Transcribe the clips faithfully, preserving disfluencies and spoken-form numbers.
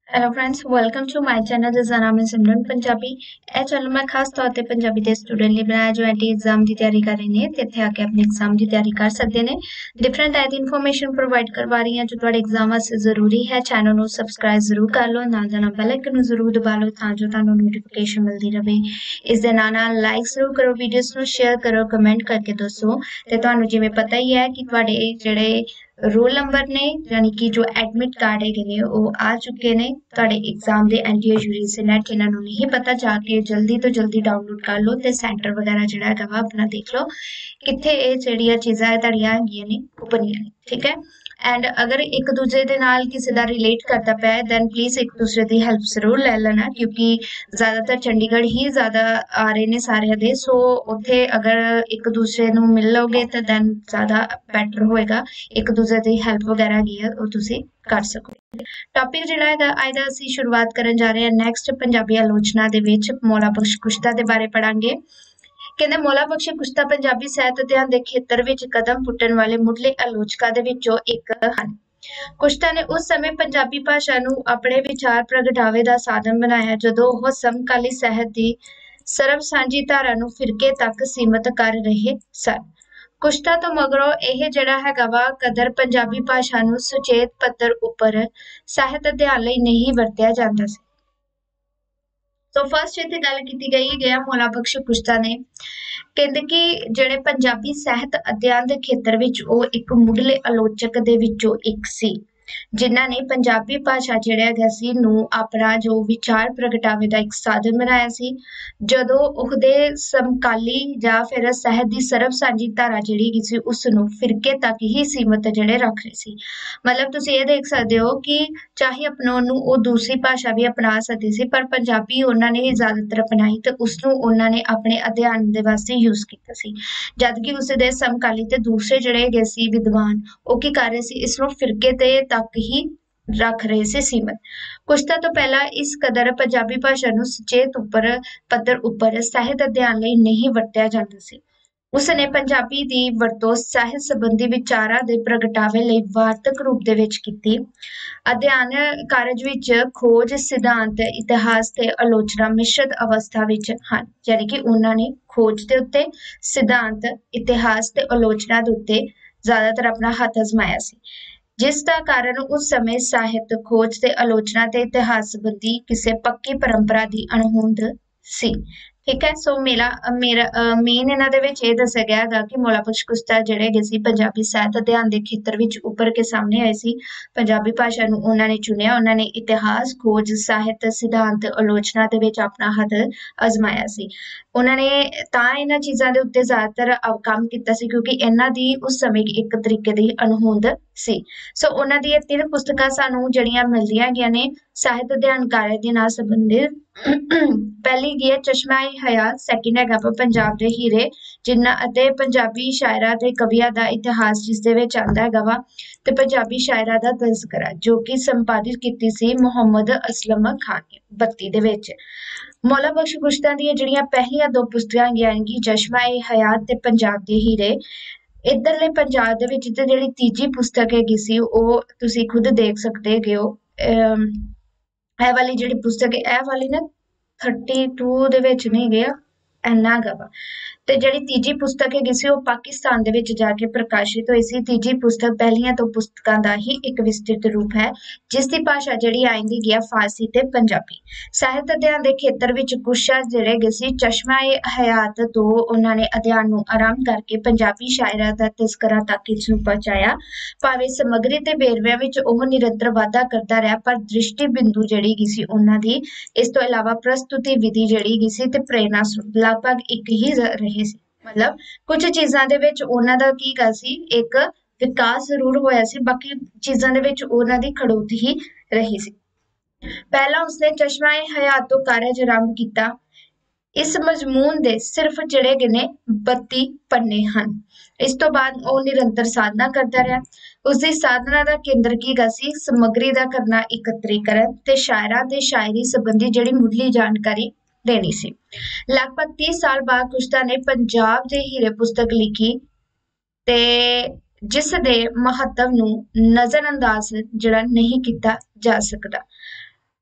Hello friends welcome to my channel जिसका नाम है सिमरन पंजाबी। ਇਹ ਚੈਨਲ ਮੈਂ ਖਾਸ ਤੌਰ ਤੇ ਪੰਜਾਬੀ ਦੇ ਸਟੂਡੈਂਟ ਲਈ ਬਣਾਇਆ ਜੋ ਐਂਟੀ ਐਗਜ਼ਾਮ ਦੀ ਤਿਆਰੀ ਕਰ ਰਹੇ ਨੇ ਤੇ ਇੱਥੇ ਆ ਕੇ ਆਪਣੀ ਐਗਜ਼ਾਮ ਦੀ ਤਿਆਰੀ ਕਰ ਸਕਦੇ ਨੇ। ਡਿਫਰੈਂਟ ਟਾਈਪ ਦੀ ਇਨਫੋਰਮੇਸ਼ਨ ਪ੍ਰੋਵਾਈਡ ਕਰਵਾ ਰਹੀ ਹਾਂ ਜੋ ਤੁਹਾਡੇ ਐਗਜ਼ਾਮ ਵਾਸਤੇ ਜ਼ਰੂਰੀ ਹੈ। ਚੈਨਲ ਨੂੰ ਸਬਸਕ੍ਰਾਈਬ ਜ਼ਰੂਰ ਕਰ ਲਓ, ਨਾਲ ਦੇ ਨਾਲ ਬੈਲ ਆਈਕਨ ਨੂੰ ਜ਼ਰੂਰ ਦਬਾ ਲਓ ਤਾਂ ਜੋ ਤੁਹਾਨੂੰ ਨੋਟੀਫਿਕੇਸ਼ਨ ਮਿਲਦੀ ਰਹੇ। ਇਸ ਦੇ ਨਾਲ ਨਾਲ ਲਾਈਕ ਜ਼ਰੂਰ ਕਰੋ, ਵੀਡੀਓਜ਼ ਨੂੰ ਸ਼ੇਅਰ ਕਰੋ, ਕਮੈਂਟ ਕਰਕੇ ਦੱਸੋ। ਤੇ ਤੁਹਾਨੂੰ ਜਿਵੇਂ ਪਤਾ ਹੀ ਹੈ ਕਿ ਤੁਹਾਡੇ ਜਿਹੜੇ रोल नंबर ने यानी कि जो एडमिट कार्ड है ने वो आ चुके ने ਤੁਹਾਡੇ एग्जाम ਦੇ एनटीए ਜੂਰੀ से नेट ਇਹਨਾਂ ਨੂੰ नहीं पता जाके जल्दी तो जल्दी डाउनलोड कर लो ਤੇ ਸੈਂਟਰ ਵਗੈਰਾ ਜਿਹੜਾ ਹੈਗਾ ਵਾ ਆਪਣਾ ਦੇਖ ਲਓ ਕਿੱਥੇ ਇਹ ਜਿਹੜੀਆਂ ਚੀਜ਼ਾਂ ਤੁਹਾਡੀਆਂ ਹੈਗੀਆਂ ਨੇ ਉਹ ਬਣੀਆਂ ਨੇ। ਠੀਕ ਹੈ एंड अगर एक दूसरे ਦੇ ਨਾਲ ਕਿਸੇ ਦਾ ਰਿਲੇਟ ਕਰਦਾ ਪਿਆ ਹੈ ਦੈਨ ਪਲੀਜ਼ ਇੱਕ ਦੂਸਰੇ ਦੀ ਹੈਲਪ ਜ਼ਰੂਰ ਲੈ ਲੈਣਾ ਕਿਉਂਕਿ ਜ਼ਿਆਦਾਤਰ ਚੰਡੀਗੜ੍ਹ ਹੀ ਜ਼ਿਆਦਾ ਆ ਰਹੇ ਨੇ ਸਾਰਿਆਂ ਦੇ। ਸੋ ਉੱਥੇ ਅਗਰ ਇੱਕ ਦੂਸਰੇ ਨੂੰ ਮਿਲ ਲਓਗੇ ਤਾਂ ਦੈਨ ਜ਼ਿਆਦਾ ਬੈਟਰ ਹੋਏਗਾ, ਇੱਕ ਦੂਸਰੇ ਦੀ ਹੈਲਪ ਵਗੈਰਾ ਹੈਗੀ ਆ ਉਹ ਤੁਸੀਂ ਕਰ ਸਕੋਗੇ। ਟੌਪਿਕ ਜਿਹੜਾ ਹੈਗਾ ਅੱਜ ਦਾ ਅਸੀਂ ਸ਼ੁਰੂਆਤ ਕਰਨ ਜਾ ਰਹੇ ਹਾਂ ਨੈਕਸਟ ਪੰਜਾਬੀ ਆਲੋਚਨਾ ਦੇ ਵਿੱਚ ਮੌਲਾ ਬਖਸ਼ ਕੁਸ਼ਤਾ ਦੇ ਬਾਰੇ ਪੜਾਂਗੇ। ਕਹਿੰਦੇ ਮੌਲਾ ਬਖਸ਼ ਕੁਸ਼ਤਾ ਪੰਜਾਬੀ ਸਾਹਿਤ ਅਧਿਐਨ ਦੇ ਖੇਤਰ ਵਿੱਚ ਕਦਮ ਪੁੱਟਣ ਵਾਲੇ ਮੁੱਢਲੇ ਆਲੋਚਕਾਂ ਦੇ ਵਿੱਚੋਂ ਇੱਕ ਹਨ। ਕੁਸ਼ਤਾ ਨੇ ਉਸ ਸਮੇਂ ਪੰਜਾਬੀ ਭਾਸ਼ਾ ਨੂੰ ਆਪਣੇ ਵਿਚਾਰ ਪ੍ਰਗਟਾਵੇ ਦਾ ਸਾਧਨ ਬਣਾਇਆ ਜਦੋਂ ਉਹ ਸਮਕਾਲੀ ਸਾਹਿਤ ਦੀ ਸਰਬ ਸਾਂਝੀ ਧਾਰਾ ਨੂੰ ਫਿਰਕੇ ਤੱਕ ਸੀਮਤ ਕਰ ਰਹੇ ਸਨ। ਕੁਸ਼ਤਾ ਤੋਂ ਮਗਰੋਂ ਇਹ ਜਿਹੜਾ ਹੈਗਾ ਵਾ ਕਦਰ ਪੰਜਾਬੀ ਭਾਸ਼ਾ ਨੂੰ ਸੁਚੇਤ ਪੱਧਰ ਉੱਪਰ ਸਾਹਿਤ ਅਧਿਐਨ ਲਈ ਨਹੀਂ ਵਰਤਿਆ ਜਾਂਦਾ ਸੀ। तो फर्स्ट इत्थे गल कीती गई है मौला बख्श कुश्ता ने कहते कि ਜਿਹੜੇ ਪੰਜਾਬੀ ਸਾਹਿਤ ਅਧਿਐਨ ਦੇ ਖੇਤਰ ਵਿੱਚ ਉਹ ਇੱਕ ਮੁੱਢਲੇ ਆਲੋਚਕ ਦੇ ਵਿੱਚੋਂ ਇੱਕ ਸੀ ਜਿਨ੍ਹਾਂ ਨੇ ਪੰਜਾਬੀ ਭਾਸ਼ਾ ਜਿਹੜਾ ਹੈਗਾ ਸੀ ਨੂੰ ਆਪਣਾ ਜੋ ਵਿਚਾਰ ਪ੍ਰਗਟਾਵੇ ਦਾ ਇੱਕ ਸਾਧਨ ਬਣਾਇਆ ਸੀ ਜਦੋਂ ਉਹਦੇ ਸਮਕਾਲੀ ਜਾਂ ਫਿਰ ਸਾਹਿਤ ਦੀ ਸਰਬ ਸਾਂਝੀ ਧਾਰਾ ਜਿਹੜੀ ਹੈਗੀ ਸੀ ਉਸ ਨੂੰ ਫਿਰਕੇ ਤੱਕ ਹੀ ਸੀਮਤ ਜਿਹੜੇ ਰੱਖ ਰਹੇ ਸੀ। ਮਤਲਬ ਤੁਸੀਂ ਇਹ ਦੇਖ ਸਕਦੇ ਹੋ ਕਿ ਚਾਹੇ ਅਪਣਾਉਣ ਨੂੰ ਉਹ ਦੂਸਰੀ ਭਾਸ਼ਾ ਵੀ ਅਪਣਾ ਸਕਦੇ ਸੀ ਪਰ ਪੰਜਾਬੀ ਉਹਨਾਂ ਨੇ ਹੀ ਜ਼ਿਆਦਾਤਰ ਅਪਣਾਈ ਤੇ ਉਸ ਨੂੰ ਉਹਨਾਂ ਨੇ ਆਪਣੇ ਅਧਿਐਨ ਦੇ ਵਾਸਤੇ ਯੂਜ਼ ਕੀਤਾ ਸੀ ਜਦ ਕਿ ਉਸ ਦੇ ਸਮਕਾਲੀ ਤੇ ਦੂਸਰੇ ਜਿਹੜੇ ਹੈਗੇ ਸੀ ਵਿਦਵਾਨ ਉਹ ਕੀ ਕਰ ਰਹੇ ਸੀ ਇਸ ਨੂੰ ਫਿਰਕੇ ਤੇ तक ही रख रहे से सीमित। कुश्ता तो पहला इस कदर पंजाबी भाषा ਨੂੰ ਸੁਚੇਤ ਉੱਪਰ ਪੱਧਰ ਉੱਪਰ ਸਾਹਿਤ ਅਧਿਐਨ ਲਈ ਨਹੀਂ ਵਰਤਿਆ ਜਾਂਦਾ ਸੀ। ਉਸਨੇ ਪੰਜਾਬੀ ਦੀ ਵਰਤੋਂ ਸਾਹਿਤ ਸੰਬੰਧੀ ਵਿਚਾਰਾਂ ਦੇ ਪ੍ਰਗਟਾਵੇ ਲਈ ਵਾਰਤਕ ਰੂਪ ਦੇ ਵਿੱਚ ਕੀਤੀ। ਅਧਿਐਨ ਕਾਰਜ ਵਿੱਚ ਖੋਜ ਸਿਧਾਂਤ ਇਤਿਹਾਸ ਤੇ ਆਲੋਚਨਾ ਮਿਸ਼ਰਤ ਅਵਸਥਾ ਵਿੱਚ ਹਨ ਯਾਨੀ ਕਿ ਉਹਨਾਂ ਨੇ ਖੋਜ ਦੇ ਉੱਤੇ ਸਿਧਾਂਤ ਇਤਿਹਾਸ ਤੇ ਆਲੋਚਨਾ ਦੇ ਉੱਤੇ ਜ਼ਿਆਦਾਤਰ ਆਪਣਾ ਹੱਥ ਅਜ਼ਮਾਇਆ ਸੀ जिस का कारण उस समय साहित्य खोज ते आलोचना ते इतिहास संबंधी किसी पक्की परंपरा की अणहोंद सी। ठीक है सो मेरा मेरा मेन इन्हां दे विच इह दस्सिया गया हैगा कि मौला बख्श कुश्ता जिहड़े हैगे सी पंजाबी ਸਾਹਿਤ ਅਧਿਐਨ ਦੇ ਖੇਤਰ ਵਿੱਚ ਉੱਭਰ ਕੇ ਸਾਹਮਣੇ ਆਏ ਸੀ। ਪੰਜਾਬੀ ਭਾਸ਼ਾ ਨੂੰ ਉਹਨਾਂ ਨੇ ਚੁਣਿਆ, ਉਹਨਾਂ ਨੇ ਇਤਿਹਾਸ ਖੋਜ ਸਾਹਿਤ ਸਿਧਾਂਤ ਆਲੋਚਨਾ ਦੇ ਵਿੱਚ ਆਪਣਾ ਹੱਥ ਅਜ਼ਮਾਇਆ ਸੀ। ਉਹਨਾਂ ਨੇ ਤਾਂ ਇਹਨਾਂ ਚੀਜ਼ਾਂ ਦੇ ਉੱਤੇ ਜ਼ਿਆਦਾਤਰ ਕੰਮ ਕੀਤਾ ਸੀ ਕਿਉਂਕਿ ਇਹਨਾਂ ਦੀ ਉਸ ਸਮੇਂ ਇੱਕ ਤਰੀਕੇ ਦੀ ਅਣਹੋਂਦ ਸੀ। ਸੋ ਉਹਨਾਂ ਦੀ ਇਹ ਤਿੰਨ ਪੁਸਤਕਾਂ ਸਾਨੂੰ ਜਿਹੜੀਆਂ ਮਿਲਦੀਆਂ ਹੈਗੀਆਂ ਨੇ ਸਾਹਿਤ ਅਧਿਐਨ ਕਾਰਜ ਦੇ ਨਾਲ ਸੰਬੰਧਿਤ। ਪਹਿਲੀ ਕੀ ਹੈ ਚਸ਼ਮਾ ਏ ਹਯਾਤ, ਸੈਕਿੰਡ ਹੈਗਾ ਵਾ ਪੰਜਾਬ ਦੇ ਹੀਰੇ ਜਿਨ੍ਹਾਂ ਅਤੇ ਪੰਜਾਬੀ ਸ਼ਾਇਰਾਂ ਤੇ ਕਵੀਆਂ ਦਾ ਇਤਿਹਾਸ ਜਿਸ ਦੇ ਵਿੱਚ ਆਉਂਦਾ ਹੈਗਾ ਵਾ ਤੇ ਪੰਜਾਬੀ ਸ਼ਾਇਰਾਂ ਦਾ ਤਜ਼ਕਰਾ ਜੋ ਕਿ ਸੰਪਾਦਿਤ ਕੀਤੀ ਸੀ ਮੁਹੰਮਦ ਅਸਲਮ ਖਾਨ ਨੇ ਬੱਤੀ ਦੇ ਵਿੱਚ। ਮੌਲਾ ਬਖਸ਼ ਕੁਸ਼ਤਾ ਦੀਆਂ ਜਿਹੜੀਆਂ ਪਹਿਲੀਆਂ ਦੋ ਪੁਸਤਕਾਂ ਹੈਗੀਆਂ ਕਿ ਚਸ਼ਮਾ ਏ ਹਯਾਤ ਤੇ ਪੰਜਾਬ ਦੇ ਹੀਰੇ। ਇੱਧਰਲੇ ਪੰਜਾਬ ਦੇ ਵਿੱਚ ਤੇ ਜਿਹੜੀ ਤੀਜੀ ਪੁਸਤਕ ਹੈਗੀ ਸੀ ਉਹ ਤੁਸੀਂ ਖੁਦ ਦੇਖ ਸਕਦੇ ਹੈਗੇ ਹੋ। ਇਹ ਵਾਲੀ ਜਿਹੜੀ ਪੁਸਤਕ ਹੈ ਇਹ ਵਾਲੀ ਨਾ ਥਰਟੀ ਟੂ ਦੇ ਵਿੱਚ ਨਹੀਂ ਗਿਆ ਇੰਨਾ ਹੈਗਾ ਵਾ ਤੇ ਜਿਹੜੀ ਤੀਜੀ ਪੁਸਤਕ ਹੈਗੀ ਸੀ ਉਹ ਪਾਕਿਸਤਾਨ ਦੇ ਵਿੱਚ ਜਾ ਕੇ ਪ੍ਰਕਾਸ਼ਿਤ ਹੋਈ ਸੀ। ਤੀਜੀ ਪੁਸਤਕ ਪਹਿਲੀਆਂ ਤੋਂ ਪੁਸਤਕਾਂ ਦਾ ਹੀ ਇੱਕ ਵਿਸਤ੍ਰਿਤ ਰੂਪ ਹੈ ਜਿਸ ਦੀ ਭਾਸ਼ਾ ਜਿਹੜੀ ਆਇੰਦੀ ਗਿਆ ਫਾਰਸੀ ਤੇ ਪੰਜਾਬੀ। ਸਾਹਿਤ ਅਧਿਐਨ ਦੇ ਖੇਤਰ ਵਿੱਚ ਕੁਸ਼ਾ ਜਿਹੜੇ ਹੈਗੇ ਸੀ ਚਸ਼ਮਾ ਏ ਹਯਾਤ ਤੋਂ ਉਹਨਾਂ ਨੇ ਅਧਿਐਨ ਨੂੰ ਆਰੰਭ ਕਰਕੇ ਪੰਜਾਬੀ ਸ਼ਾਇਰਾਂ ਦਾ ਤਜ਼ਕਰਾ ਤੱਕ ਇਸ ਨੂੰ ਪਹੁੰਚਾਇਆ। ਭਾਵੇਂ ਸਮੱਗਰੀ ਤੇ ਵੇਰਵਿਆਂ ਵਿੱਚ ਉਹ ਨਿਰੰਤਰ ਵਾਧਾ ਕਰਦਾ ਰਿਹਾ ਪਰ ਦ੍ਰਿਸ਼ਟੀ ਬਿੰਦੂ ਜਿਹੜੀ ਗਈ ਸੀ ਉਹਨਾਂ ਦੀ ਇਸ ਤੋਂ ਇਲਾਵਾ ਪ੍ਰਸਤੁਤੀ ਵਿਧੀ ਜਿਹੜੀ ਗਈ ਸੀ ਤੇ ਪ੍ਰੇਰਨਾ ਸਰੋਤ ਲਗਭਗ ਇੱਕ ਹੀ ਰਹੇ ਸੀ। ਮਤਲਬ ਕੁਝ ਚੀਜ਼ਾਂ ਦੇ ਵਿੱਚ ਉਹਨਾਂ ਦਾ ਕੀ ਗੱਲ ਸੀ ਇੱਕ ਵਿਕਾਸ ਜ਼ਰੂਰ ਹੋਇਆ ਸੀ ਬਾਕੀ ਚੀਜ਼ਾਂ ਦੇ ਵਿੱਚ ਉਹਨਾਂ ਦੀ ਖੜੋਤ ਹੀ ਰਹੀ ਸੀ। ਪਹਿਲਾਂ ਉਸਨੇ ਚਸ਼ਮਾ ਏ ਹਯਾਤ ਤੋਂ ਕਾਰਜ ਆਰੰਭ ਕੀਤਾ। ਇਸ ਮਜ਼ਮੂਨ ਦੇ ਸਿਰਫ ਜਿਹੜੇ ਹੈਗੇ ਨੇ ਬੱਤੀ ਪੰਨੇ ਹਨ। ਇਸ ਤੋਂ ਬਾਅਦ ਉਹ ਨਿਰੰਤਰ ਸਾਧਨਾ ਕਰਦਾ ਰਿਹਾ। ਉਸਦੀ ਸਾਧਨਾ ਦਾ ਕੇਂਦਰ ਕੀ ਗਾ ਸੀ ਸਮੱਗਰੀ ਦਾ ਕਰਨਾ ਇਕੱਤਰੀਕਰਨ ਤੇ ਸ਼ਾਇਰਾਂ ਤੇ ਸ਼ਾਇਰੀ ਸੰਬੰਧੀ ਜਿਹੜੀ ਮੁੱਢਲੀ ਜਾਣਕਾਰੀ देनी सी। लगभग तीस साल बाद कुश्ता ने पंजाब दे हीरे पुस्तक लिखी ते जिस दे महत्व नूं नज़रअंदाज जिहड़ा नहीं किया जा सकता।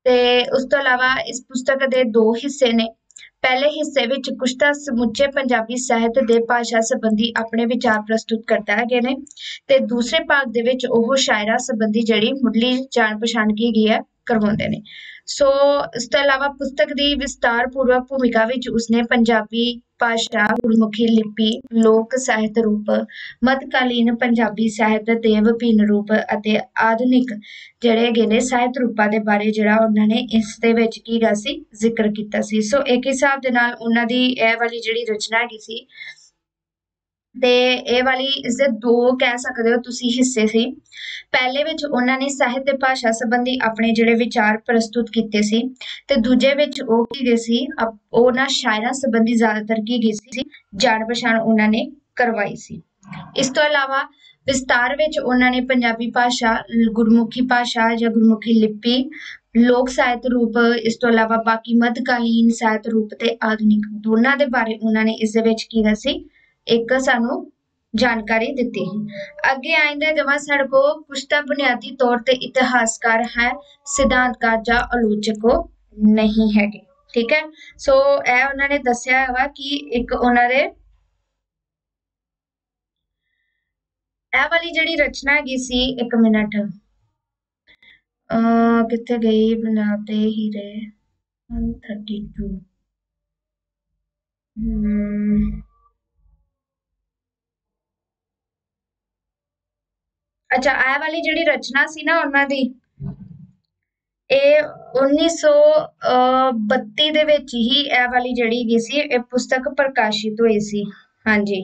ਤੇ ਉਸ ਤੋਂ ਇਲਾਵਾ ਇਸ ਪੁਸਤਕ ਦੇ ਦੋ ਹਿੱਸੇ ਨੇ। ਪਹਿਲੇ ਹਿੱਸੇ ਵਿੱਚ ਕੁਸ਼ਤਾ ਸਮੁੱਚੇ ਪੰਜਾਬੀ ਸਾਹਿਤ ਦੇ ਭਾਸ਼ਾ ਸੰਬੰਧੀ ਆਪਣੇ ਵਿਚਾਰ ਪ੍ਰਸਤੁਤ ਕਰਦਾ ਹੈਗੇ ਨੇ ਤੇ ਦੂਸਰੇ ਭਾਗ ਦੇ ਵਿੱਚ ਉਹ ਸ਼ਾਇਰਾਂ ਸੰਬੰਧੀ ਜਿਹੜੀ ਮੁੱਢਲੀ ਜਾਣ ਪਛਾਣ ਕੀ ਗਈ ਹੈ ਕਰਵਾਉਂਦੇ ਨੇ। ਸੋ ਇਸ ਤੋਂ ਇਲਾਵਾ ਪੁਸਤਕ ਦੀ ਵਿਸਤਾਰਪੂਰਵਕ ਭੂਮਿਕਾ ਵਿੱਚ ਉਸਨੇ ਪੰਜਾਬੀ ਭਾਸ਼ਾ, ਗੁਰਮੁਖੀ ਲਿਪੀ, ਲੋਕ ਸਾਹਿਤ ਰੂਪ, ਮੱਧਕਾਲੀਨ ਪੰਜਾਬੀ ਸਾਹਿਤ ਦੇ ਵਿਭਿੰਨ ਰੂਪ ਅਤੇ ਆਧੁਨਿਕ ਜਿਹੜੇ ਹੈਗੇ ਨੇ ਸਾਹਿਤ ਰੂਪਾਂ ਦੇ ਬਾਰੇ ਜਿਹੜਾ ਉਹਨਾਂ ਨੇ ਇਸ ਦੇ ਵਿੱਚ ਕੀ ਗਾ ਸੀ ਜ਼ਿਕਰ ਕੀਤਾ ਸੀ। ਸੋ ਇੱਕ ਹਿਸਾਬ ਦੇ ਨਾਲ ਉਹਨਾਂ ਦੀ ਇਹ ਵਾਲੀ ਜਿਹੜੀ ਰਚਨਾ ਹੈਗੀ ਸੀ ਤੇ ਇਹ ਵਾਲੀ ਇਸਦੇ ਦੋ ਕਹਿ ਸਕਦੇ ਹੋ ਤੁਸੀਂ ਹਿੱਸੇ ਸੀ। ਪਹਿਲੇ ਵਿੱਚ ਉਹਨਾਂ ਨੇ ਸਾਹਿਤ ਤੇ ਭਾਸ਼ਾ ਸੰਬੰਧੀ ਆਪਣੇ ਜਿਹੜੇ ਵਿਚਾਰ ਪ੍ਰਸਤੁਤ ਕੀਤੇ ਸੀ ਤੇ ਦੂਜੇ ਵਿੱਚ ਉਹ ਕੀ ਗਏ ਸੀ ਉਹਨਾਂ ਸ਼ਾਇਰਾਂ ਸੰਬੰਧੀ ਜ਼ਿਆਦਾਤਰ ਕੀ ਗਈ ਸੀ ਜਾਣ ਪਛਾਣ ਉਹਨਾਂ ਨੇ ਕਰਵਾਈ ਸੀ। ਇਸ ਤੋਂ ਇਲਾਵਾ ਵਿਸਤਾਰ ਵਿੱਚ ਉਹਨਾਂ ਨੇ ਪੰਜਾਬੀ ਭਾਸ਼ਾ, ਗੁਰਮੁਖੀ ਭਾਸ਼ਾ ਜਾਂ ਗੁਰਮੁਖੀ ਲਿਪੀ, ਲੋਕ ਸਾਹਿਤ ਰੂਪ, ਇਸ ਤੋਂ ਇਲਾਵਾ ਬਾਕੀ ਮੱਧਕਾਲੀਨ ਸਾਹਿਤ ਰੂਪ ਤੇ ਆਧੁਨਿਕ ਦੋਨਾਂ ਦੇ ਬਾਰੇ ਉਹਨਾਂ ਨੇ ਇਸ ਦੇ ਵਿੱਚ ਕੀ ਗਾ ਸੀ ਇੱਕ ਸਾਨੂੰ ਜਾਣਕਾਰੀ ਦਿੱਤੀ है। आगे आइंदा जमा साढ़े को पुश्ता बुनियादी तौर ते इतिहासकार है, सिद्धांतकार या आलोचक नहीं है। ठीक है, सो ए उन्होंने दसिया है कि एक उन्होंने ए वाली जड़ी रचना हैगी सी एक मिनट किथे गई पंजाब दे हीरे वन थर्टी टू हम्म अच्छा ਇਹ ਵਾਲੀ ਜਿਹੜੀ ਰਚਨਾ ਸੀ ਨਾ ਉਹਨਾਂ ਦੀ ਇਹ ਉੱਨੀ ਸੌ ਬੱਤੀ ਦੇ ਵਿੱਚ ਹੀ ਇਹ ਵਾਲੀ ਜਿਹੜੀ ਹੈਗੀ ਸੀ ਇਹ ਪੁਸਤਕ ਪ੍ਰਕਾਸ਼ਿਤ ਹੋਈ ਸੀ। ਹਾਂਜੀ,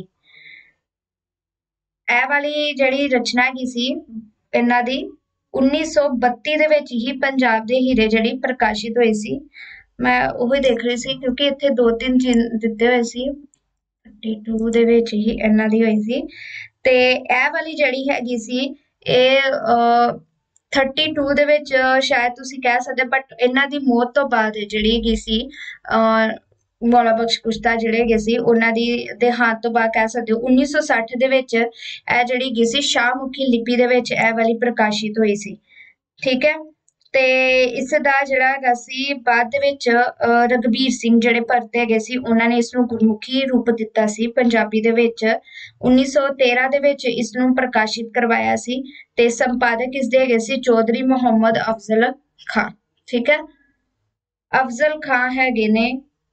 ਇਹ ਵਾਲੀ ਜਿਹੜੀ ਰਚਨਾ ਹੈਗੀ ਸੀ ਇਹਨਾਂ ਦੀ ਉੱਨੀ ਸੌ ਬੱਤੀ ਦੇ ਵਿੱਚ ਹੀ ਪੰਜਾਬ ਦੇ ਹੀਰੇ ਜਿਹੜੀ ਪ੍ਰਕਾਸ਼ਿਤ ਹੋਈ ਸੀ। ਮੈਂ ਉਹ ਹੀ ਦੇਖ ਰਹੀ ਸੀ ਕਿਉਂਕਿ ਇੱਥੇ ਦੋ ਤਿੰਨ ਚਿੰਨ੍ਹ ਦਿੱਤੇ ਹੋਏ ਸੀ। बत्ती ਦੇ ਵਿੱਚ ਹੀ ਇਹਨਾਂ ਦੀ ਹੋਈ ਸੀ ਤੇ ਇਹ ਵਾਲੀ ਜਿਹੜੀ ਹੈਗੀ ਸੀ ਇਹ ਬत्तीस ਦੇ ਵਿੱਚ ਸ਼ਾਇਦ ਤੁਸੀਂ ਕਹਿ ਸਕਦੇ ਬਟ ਇਹਨਾਂ ਦੀ ਮੌਤ ਤੋਂ ਬਾਅਦ ਜਿਹੜੀ ਹੈਗੀ ਸੀ ਮੌਲਾ ਬਖਸ਼ ਕੁਸ਼ਤਾ ਜਿਹੜੇ ਹੈਗੇ ਸੀ ਉਹਨਾਂ ਦੀ ਦੇਹਾਂਤ ਤੋਂ ਬਾਅਦ ਕਹਿ ਸਕਦੇ ਹੋ ਉੱਨੀ ਸੌ ਸੱਠ ਦੇ ਵਿੱਚ ਇਹ ਜਿਹੜੀ ਹੈਗੀ ਸੀ ਸ਼ਾਹਮੁਖੀ ਲਿਪੀ ਦੇ ਵਿੱਚ ਇਹ ਵਾਲੀ ਪ੍ਰਕਾਸ਼ਿਤ ਹੋਈ ਸੀ। ਠੀਕ ਹੈ, ਤੇ ਇਸ ਦਾ ਜਿਹੜਾ ਹੈਗਾ ਸੀ ਬਾਅਦ ਦੇ ਵਿੱਚ ਰਘਬੀਰ ਸਿੰਘ ਜਿਹੜੇ ਭਰਤ ਹੈਗੇ ਸੀ ਉਹਨਾਂ ਨੇ ਇਸ ਨੂੰ ਗੁਰਮੁਖੀ ਰੂਪ ਦਿੱਤਾ ਸੀ ਪੰਜਾਬੀ ਦੇ ਵਿੱਚ। ਉੱਨੀ ਸੌ ਤੇਰਾਂ ਦੇ ਵਿੱਚ ਇਸ ਨੂੰ ਪ੍ਰਕਾਸ਼ਿਤ ਕਰਵਾਇਆ ਸੀ ਤੇ ਸੰਪਾਦਕ ਇਸ ਦੇ ਹੈਗੇ ਸੀ ਚੌਧਰੀ ਮੁਹੰਮਦ ਅਫਜ਼ਲ ਖਾਂ। ਠੀਕ ਹੈ, ਅਫਜ਼ਲ ਖਾਂ ਹੈਗੇ ਨੇ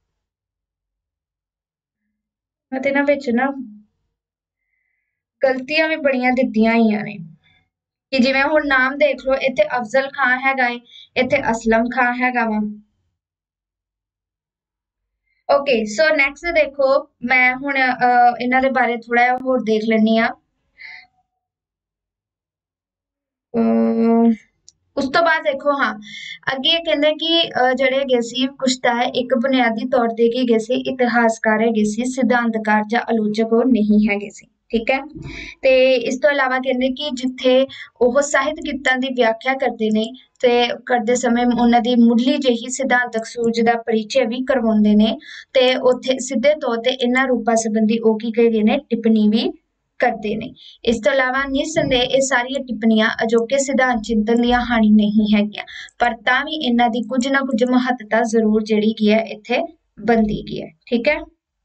ਅਤੇ ਇਹਨਾਂ ਵਿੱਚ ਨਾ ਗਲਤੀਆਂ ਵੀ ਬੜੀਆਂ ਦਿੱਤੀਆਂ ਹੋਈਆਂ ਨੇ कि जिवें हुण नाम देख लो इत्थे अफजल खां हैगा है, इत्थे असलम खां हैगा वा। ओके, सो नैक्सट देखो मैं हुण इन्हां दे बारे थोड़ा होर देख लैनी आ। उस तो बाद देखो हाँ अगे कहंदे कि ਜਿਹੜੇ ਹੈਗੇ ਸੀ ਕੁਸ਼ਤਾ ਹੈ ਇੱਕ ਬੁਨਿਆਦੀ ਤੌਰ ਤੇ ਕੀ ਹੈਗੇ ਸੀ ਇਤਿਹਾਸਕਾਰ ਹੈਗੇ ਸੀ, ਸਿਧਾਂਤਕਾਰ ਜਾਂ ਆਲੋਚਕ ਉਹ ਨਹੀਂ ਹੈਗੇ ਸੀ। ठीक है, ਤੇ ਇਸ ਤੋਂ ਇਲਾਵਾ ਕਹਿੰਦੇ ਕਿ ਜਿੱਥੇ ਉਹ ਸਾਹਿਤ ਕਿੱਤਾਂ ਦੀ ਵਿਆਖਿਆ ਕਰਦੇ ਨੇ ਤੇ ਕਰਦੇ ਸਮੇਂ ਉਹਨਾਂ ਦੀ ਮੁੱਢਲੀ ਜਿਹੀ ਸਿਧਾਂਤਕ ਸੂਝ ਦਾ ਪਰਿਚੈ ਵੀ ਕਰਵਾਉਂਦੇ ਨੇ ਤੇ ਉੱਥੇ ਸਿੱਧੇ ਤੌਰ ਤੇ ਇਹਨਾਂ ਰੂਪਾਂ ਸੰਬੰਧੀ ਉਹ ਕੀ ਕਹਿੰਦੇ ਨੇ ਟਿੱਪਣੀ ਵੀ ਕਰਦੇ ਨੇ। ਇਸ ਤੋਂ ਇਲਾਵਾ ਨਿਸੰਦੇਹ ਇਹ ਸਾਰੀਆਂ ਟਿੱਪਣੀਆਂ ਅਜੋਕੇ ਸਿਧਾਂਤ ਚਿੰਤਨ ਦੀਆਂ ਹਾਣੀ ਨਹੀਂ ਹੈਗੀਆਂ ਪਰ ਤਾਂ ਵੀ ਇਹਨਾਂ ਦੀ ਕੁਝ ਨਾ ਕੁਝ ਮਹੱਤਤਾ ਜ਼ਰੂਰ ਜਿਹੜੀ ਕੀ ਹੈ ਇੱਥੇ ਬੰਦੀ ਗਈ ਹੈ। ਠੀਕ ਹੈ,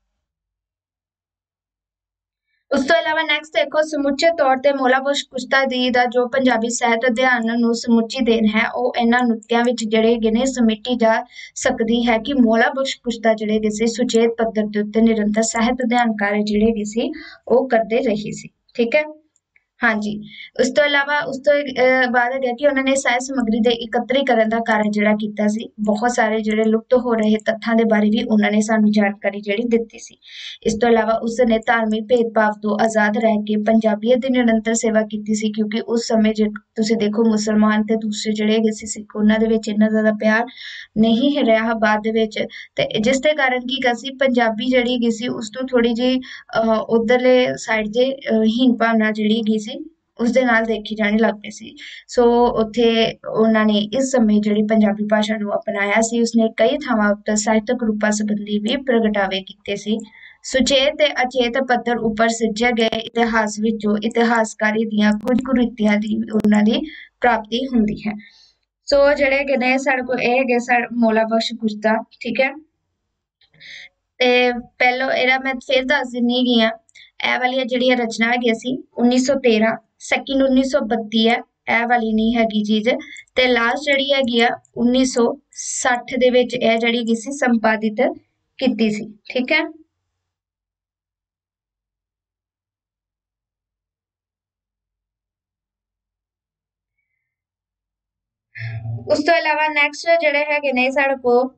ਉਸ ਤੋਂ ਇਲਾਵਾ ਨੈਕਸਟ ਦੇਖੋ ਸਮੁੱਚੇ ਤੌਰ ਤੇ ਮੌਲਾ ਬਖਸ਼ ਕੁਸ਼ਤਾ ਦੀ ਦਾ ਜੋ ਪੰਜਾਬੀ ਸਾਹਿਤ ਅਧਿਐਨ ਨੂੰ ਸਮੁੱਚੀ ਦੇਣ ਹੈ ਉਹ ਇਹਨਾਂ ਨੁਕਤਿਆਂ ਵਿੱਚ ਜਿਹੜੇ ਹੈਗੇ ਨੇ ਸਮਿਟੀ ਜਾ ਸਕਦੀ ਹੈ ਕਿ ਮੌਲਾ ਬਖਸ਼ ਕੁਸ਼ਤਾ ਜਿਹੜੇ ਹੈਗੇ ਸੀ ਸੁਚੇਤ ਪੱਧਰ ਦੇ ਉੱਤੇ ਨਿਰੰਤਰ ਸਾਹਿਤ ਅਧਿਐਨ ਕਾਰਜ ਜਿਹੜੇ ਹੈਗੇ ਸੀ ਉਹ ਕਰਦੇ ਰਹੇ ਸੀ। ਠੀਕ ਹੈ, ਹਾਂਜੀ, ਉਸ ਤੋਂ ਇਲਾਵਾ ਉਸ ਤੋਂ ਬਾਅਦ ਹੈ ਕਿ ਉਹਨਾਂ ਨੇ ਸਾਹਿਤ ਸਮੱਗਰੀ ਦੇ ਇਕੱਤਰੀਕਰਨ ਦਾ ਕਾਰਜ ਜਿਹੜਾ ਕੀਤਾ ਸੀ। ਬਹੁਤ ਸਾਰੇ ਜਿਹੜੇ ਲੁਪਤ ਹੋ ਰਹੇ ਤੱਥਾਂ ਦੇ ਬਾਰੇ ਵੀ ਉਹਨਾਂ ਨੇ ਸਾਨੂੰ ਜਾਣਕਾਰੀ ਜਿਹੜੀ ਦਿੱਤੀ ਸੀ। ਇਸ ਤੋਂ ਇਲਾਵਾ ਉਸ ਨੇ ਧਾਰਮਿਕ ਭੇਦਭਾਵ ਤੋਂ ਆਜ਼ਾਦ ਰਹਿ ਕੇ ਪੰਜਾਬੀਅਤ ਦੀ ਨਿਰੰਤਰ ਸੇਵਾ ਕੀਤੀ ਸੀ ਕਿਉਂਕਿ ਉਸ ਸਮੇਂ ਜੇ ਤੁਸੀਂ ਦੇਖੋ ਮੁਸਲਮਾਨ ਤੇ ਦੂਸਰੇ ਜਿਹੜੇ ਹੈਗੇ ਸੀ ਸਿੱਖ ਉਹਨਾਂ ਦੇ ਵਿੱਚ ਇੰਨਾ ਜ਼ਿਆਦਾ ਪਿਆਰ ਨਹੀਂ ਰਿਹਾ ਬਾਅਦ ਦੇ ਵਿੱਚ ਤੇ ਜਿਸ ਦੇ ਕਾਰਨ ਕੀ ਸੀ ਪੰਜਾਬੀ ਜਿਹੜੀ ਹੈਗੀ ਸੀ ਉਸ ਤੋਂ ਥੋੜੀ ਜਿਹੀ ਉਧਰਲੇ ਸਾਈਡ ਦੇ ਹੀਨ ਭਾਵਨਾ ਜਿਹੜੀ ਹੈਗੀ ਸੀ ਉਸ ਦੇ ਨਾਲ ਦੇਖੀ ਜਾਣੀ ਲੱਗ ਪਈ ਸੀ। ਸੋ ਉੱਥੇ ਉਹਨਾਂ ਨੇ ਇਸ ਸਮੇਂ ਜਿਹੜੀ ਪੰਜਾਬੀ ਭਾਸ਼ਾ ਨੂੰ ਅਪਣਾਇਆ ਸੀ ਉਸਨੇ ਕਈ ਥਾਵਾਂ ਉੱਤੇ ਸਾਹਿਤਕ ਰੂਪਾਂ ਸੰਬੰਧੀ ਵੀ ਪ੍ਰਗਟਾਵੇ ਕੀਤੇ ਸੀ। ਸੁਚੇਤ ਤੇ ਅਚੇਤ ਪੱਧਰ ਉੱਪਰ ਸਿਰਜੇ ਗਏ ਇਤਿਹਾਸ ਵਿੱਚੋਂ ਇਤਿਹਾਸਕਾਰੀ ਦੀਆਂ ਕੁਝ ਕੁਰੀਤੀਆਂ ਦੀ ਉਹਨਾਂ ਦੀ ਪ੍ਰਾਪਤੀ ਹੁੰਦੀ ਹੈ। सो ਜਿਹੜੇ ਹੈਗੇ ਨੇ ਸਾਡੇ ਕੋਲ ਇਹ ਹੈਗੇ ਸਾਡੇ ਮੌਲਾ ਬਖਸ਼ ਗੁਰਦਾ ਠੀਕ ਹੈ ਤੇ ਪਹਿਲੋ ਇਹਦਾ ਮੈਂ ਫਿਰ ਦੱਸ ਦਿੰਨੀ ਹੈਗੀ ਆ ਇਹ ਵਾਲੀਆਂ ਜਿਹੜੀਆਂ ਰਚਨਾ ਹੈਗੀਆਂ ਸੀ ਉੱਨੀ ਸੌ ਤੇਰਾਂ ਸੈਕਿੰਡ ਉੱਨੀ ਸੌ ਬੱਤੀ ਹੈ ਇਹ ਵਾਲੀ ਨਹੀਂ ਹੈਗੀ ਚੀਜ਼ ਤੇ ਲਾਸਟ ਜਿਹੜੀ ਹੈਗੀ ਆ ਉੱਨੀ ਸੌ ਸੱਠ ਦੇ ਵਿੱਚ ਇਹ ਜਿਹੜੀ ਹੈਗੀ ਸੀ ਸੰਪਾਦਿਤ ਕੀਤੀ ਸੀ ਠੀਕ ਹੈ ਉਸ ਤੋਂ ਇਲਾਵਾ ਨੈਕਸਟ ਜਿਹੜੇ ਹੈਗੇ ਨੇ ਸਾਡੇ ਕੋਲ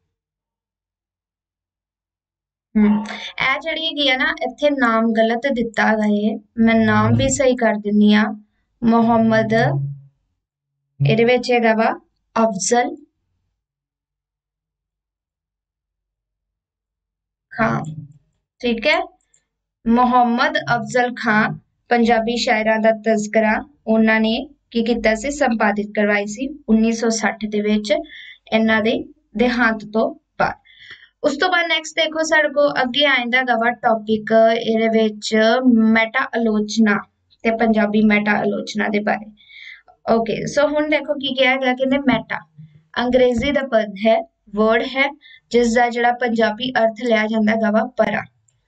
ਹਮ ਇਹ ਜਿਹੜੀ ਹੈਗੀ ਆ ਨਾ ਇੱਥੇ ਨਾਮ ਗਲਤ ਦਿੱਤਾ ਗਿਆ ਹੈ ਮੈਂ ਨਾਮ ਵੀ ਸਹੀ ਕਰ ਦਿੰਨੀ ਆ ਮੁਹੰਮਦ ਇਹਦੇ ਵਿੱਚ ਹੈਗਾ ਵਾ ਅਫਜ਼ਲ ਖਾਨ ਠੀਕ ਹੈ ਮੁਹੰਮਦ ਅਫਜ਼ਲ ਖਾਨ ਪੰਜਾਬੀ ਸ਼ਾਇਰਾਂ ਦਾ ਤਜ਼ਕਰਾ ਉਹਨਾਂ ਨੇ ਕੀ ਕੀਤਾ ਸੀ ਸੰਪਾਦਿਤ ਕਰਵਾਈ ਸੀ ਉੱਨੀ ਸੌ ਸੱਠ ਦੇ ਵਿੱਚ ਇਹਨਾਂ ਦੇ ਦੇਹਾਂਤ ਤੋਂ ਬਾਅਦ ਉਸ ਤੋਂ ਬਾਅਦ ਨੈਕਸਟ ਦੇਖੋ ਸਾਡੇ ਕੋਲ ਅੱਗੇ ਆਇੰਦਾ ਗਵਾ ਟੌਪਿਕ ਇਹਦੇ ਵਿੱਚ ਮੈਟਾ ਆਲੋਚਨਾ ਤੇ ਪੰਜਾਬੀ ਮੈਟਾ ਆਲੋਚਨਾ ਦੇ ਬਾਰੇ ਓਕੇ ਸੋ ਹੁਣ ਦੇਖੋ ਕੀ ਕਿਹਾ ਗਿਆ ਕਹਿੰਦੇ ਮੈਟਾ ਅੰਗਰੇਜ਼ੀ ਦਾ ਪਦ ਹੈ ਵਰਡ ਹੈ ਜਿਸ ਦਾ ਜਿਹੜਾ ਪੰਜਾਬੀ ਅਰਥ ਲਿਆ ਜਾਂਦਾ ਗਵਾ ਪਰਾ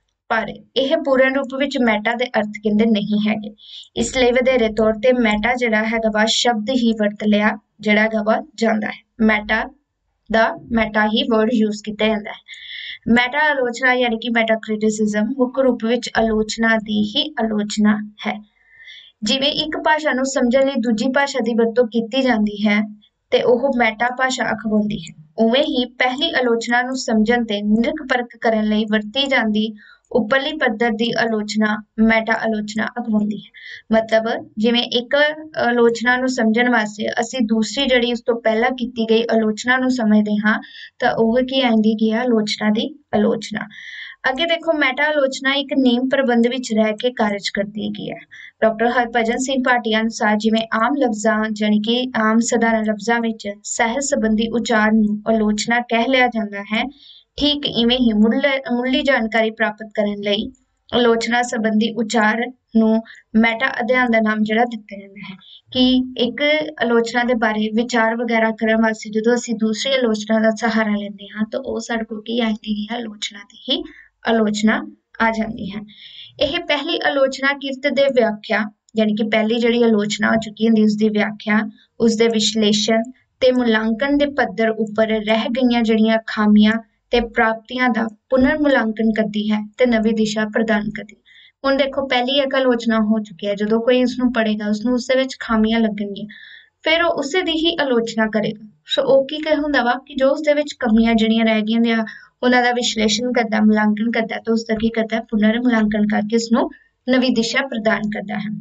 ਪਰ ਇਹ ਪੂਰਨ ਰੂਪ ਵਿੱਚ ਮੈਟਾ ਦੇ ਅਰਥ ਕਹਿੰਦੇ ਨਹੀਂ ਹੈਗੇ ਇਸ ਲਈ ਵਧੇਰੇ ਤੌਰ ਤੇ ਮੈਟਾ ਜਿਹੜਾ ਹੈਗਾ ਵਾ ਸ਼ਬਦ ਹੀ ਵਰਤ ਲਿਆ ਜਿਹੜਾ ਹੈਗਾ ਵਾ ਜਾਂਦਾ ਹੈ ਮੈਟਾ ਦਾ ਮੈਟਾ ਹੀ ਵਰਡ ਯੂਜ਼ ਕੀਤਾ ਜਾਂਦਾ ਹੈ ਮੈਟਾ ਆਲੋਚਨਾ ਯਾਨੀ ਕਿ ਮੈਟਾ ਕ੍ਰਿਟਿਸਿਜ਼ਮ ਮੁੱਖ ਰੂਪ ਵਿੱਚ ਆਲੋਚਨਾ ਦੀ ਹੀ ਆਲੋਚਨਾ ਹੈ ਜਿਵੇਂ ਇੱਕ ਭਾਸ਼ਾ ਨੂੰ ਸਮਝਣ ਲਈ ਦੂਜੀ ਭਾਸ਼ਾ ਦੀ ਵਰਤੋਂ ਕੀਤੀ ਜਾਂਦੀ ਹੈ ਤੇ ਉਹ ਮੈਟਾ ਭਾਸ਼ਾ ਅਖਵਾਉਂਦੀ ਹੈ ਉਵੇਂ ਹੀ ਪਹਿਲੀ ਆਲੋਚਨਾ ਨੂੰ ਸਮਝਣ ਤੇ ਨਿਰਖ ਪਰਖ ਕਰਨ ਲਈ ਵਰਤੀ ਜਾਂਦੀ ਉੱਪਰਲੀ ਪੱਧਰ ਦੀ ਆਲੋਚਨਾ ਮੈਟਾ ਆਲੋਚਨਾ ਅਖਵਾਉਂਦੀ ਹੈ ਮਤਲਬ ਜਿਵੇਂ ਇੱਕ ਆਲੋਚਨਾ ਨੂੰ ਸਮਝਣ ਵਾਸਤੇ ਅਸੀਂ ਦੂਸਰੀ ਜਿਹੜੀ ਉਸ ਤੋਂ ਪਹਿਲਾਂ ਕੀਤੀ ਗਈ ਆਲੋਚਨਾ ਨੂੰ ਸਮਝਦੇ ਹਾਂ ਤਾਂ ਉਹ ਕੀ ਆਂਦੀ ਗਿਆ ਆਲੋਚਨਾ ਦੀ ਆਲੋਚਨਾ ਅੱਗੇ ਦੇਖੋ ਮੈਟਾ ਆਲੋਚਨਾ ਇੱਕ ਨੇਮ ਪ੍ਰਬੰਧ ਵਿੱਚ ਰਹਿ ਕੇ ਕਾਰਜ ਕਰਦੀ ਹੈ ਡਾਕਟਰ ਹਰਭਜਨ ਸਿੰਘ ਭਾਟੀਆ ਅਨੁਸਾਰ ਜਿਵੇਂ ਆਮ ਲਫ਼ਜ਼ਾਂ ਜਾਨੀ ਕਿ ਆਮ ਸਧਾਰਨ ਲਫ਼ਜ਼ਾਂ ਵਿੱਚ ਸਹਿਜ ਸੰਬੰਧੀ ਉਚਾਰ ਨੂੰ ਆਲੋਚਨਾ ਕਹਿ ਲਿਆ ਜਾਂਦਾ ਹੈ ਠੀਕ ਇਵੇਂ ਹੀ ਮੁੱਢਲੀ ਜਾਣਕਾਰੀ ਪ੍ਰਾਪਤ ਕਰਨ ਲਈ ਆਲੋਚਨਾ ਸੰਬੰਧੀ ਉਚਾਰ ਨੂੰ ਮੈਟਾ ਅਧਿਐਨ ਦਾ ਨਾਮ ਜਿਹੜਾ ਦਿੱਤਾ ਜਾਂਦਾ ਹੈ ਕਿ ਇੱਕ ਆਲੋਚਨਾ ਦੇ ਬਾਰੇ ਵਿਚਾਰ ਵਗੈਰਾ ਕਰਨ ਵਾਸਤੇ ਜਦੋਂ ਅਸੀਂ ਦੂਸਰੀ ਆਲੋਚਨਾ ਦਾ ਸਹਾਰਾ ਲੈਂਦੇ ਹਾਂ ਤਾਂ ਉਹ ਸਾਡੇ ਕੋਲ ਕੀ ਆਉਂਦੀ ਹੈ ਆਲੋਚਨਾ ਦੀ ਹੀ ਆਲੋਚਨਾ ਆ ਜਾਂਦੀ ਹੈ ਇਹ ਪਹਿਲੀ ਆਲੋਚਨਾ ਕਿਰਤ ਦੇ ਵਿਆਖਿਆ ਯਾਨੀ ਕਿ ਪਹਿਲੀ ਜਿਹੜੀ ਆਲੋਚਨਾ ਹੋ ਚੁੱਕੀ ਹੁੰਦੀ ਉਸ ਦੀ ਵਿਆਖਿਆ ਉਸ ਦੇ ਵਿਸ਼ਲੇਸ਼ਣ ਤੇ ਮੁਲਾਂਕਣ ਦੇ ਪੱਧਰ ਉੱਪਰ ਰਹਿ ਗਈਆਂ ਜਿਹੜੀਆਂ ਖਾਮੀਆਂ ਤੇ ਪ੍ਰਾਪਤੀਆਂ ਦਾ ਪੁਨਰ ਮੁਲਾਂਕਣ ਕਰਦੀ ਹੈ ਤੇ ਨਵੀਂ ਦਿਸ਼ਾ ਪ੍ਰਦਾਨ ਕਰਦੀ ਹੁਣ ਦੇਖੋ ਪਹਿਲੀ ਇੱਕ ਆਲੋਚਨਾ ਹੋ ਚੁੱਕੀ ਹੈ ਜਦੋਂ ਕੋਈ ਇਸ ਨੂੰ ਪੜ੍ਹੇਗਾ ਉਸ ਨੂੰ ਉਸ ਦੇ ਵਿੱਚ ਖਾਮੀਆਂ ਲੱਗਣਗੀਆਂ ਫਿਰ ਉਹ ਉਸੇ ਦੀ ਹੀ ਆਲੋਚਨਾ ਕਰੇਗਾ ਸੋ ਉਹ ਕੀ ਕਹਿ ਹੁੰਦਾ ਵਾ ਕਿ ਜੋ ਉਸ ਦੇ ਵਿੱਚ ਕਮੀਆਂ ਜਿਹੜੀਆਂ ਰਹਿ ਗਈਆਂ ਨੇ ਉਹਨਾਂ ਦਾ ਵਿਸ਼ਲੇਸ਼ਣ ਕਰਦਾ ਮੁਲਾਂਕਣ ਕਰਦਾ ਤਾਂ ਉਸ ਦਾ ਕੀ ਕਰਦਾ ਪੁਨਰ ਮੁਲਾਂਕਣ ਕਰਕੇ ਉਸ ਨੂੰ ਨਵੀਂ ਦਿਸ਼ਾ ਪ੍ਰਦਾਨ ਕਰਦਾ ਹੈ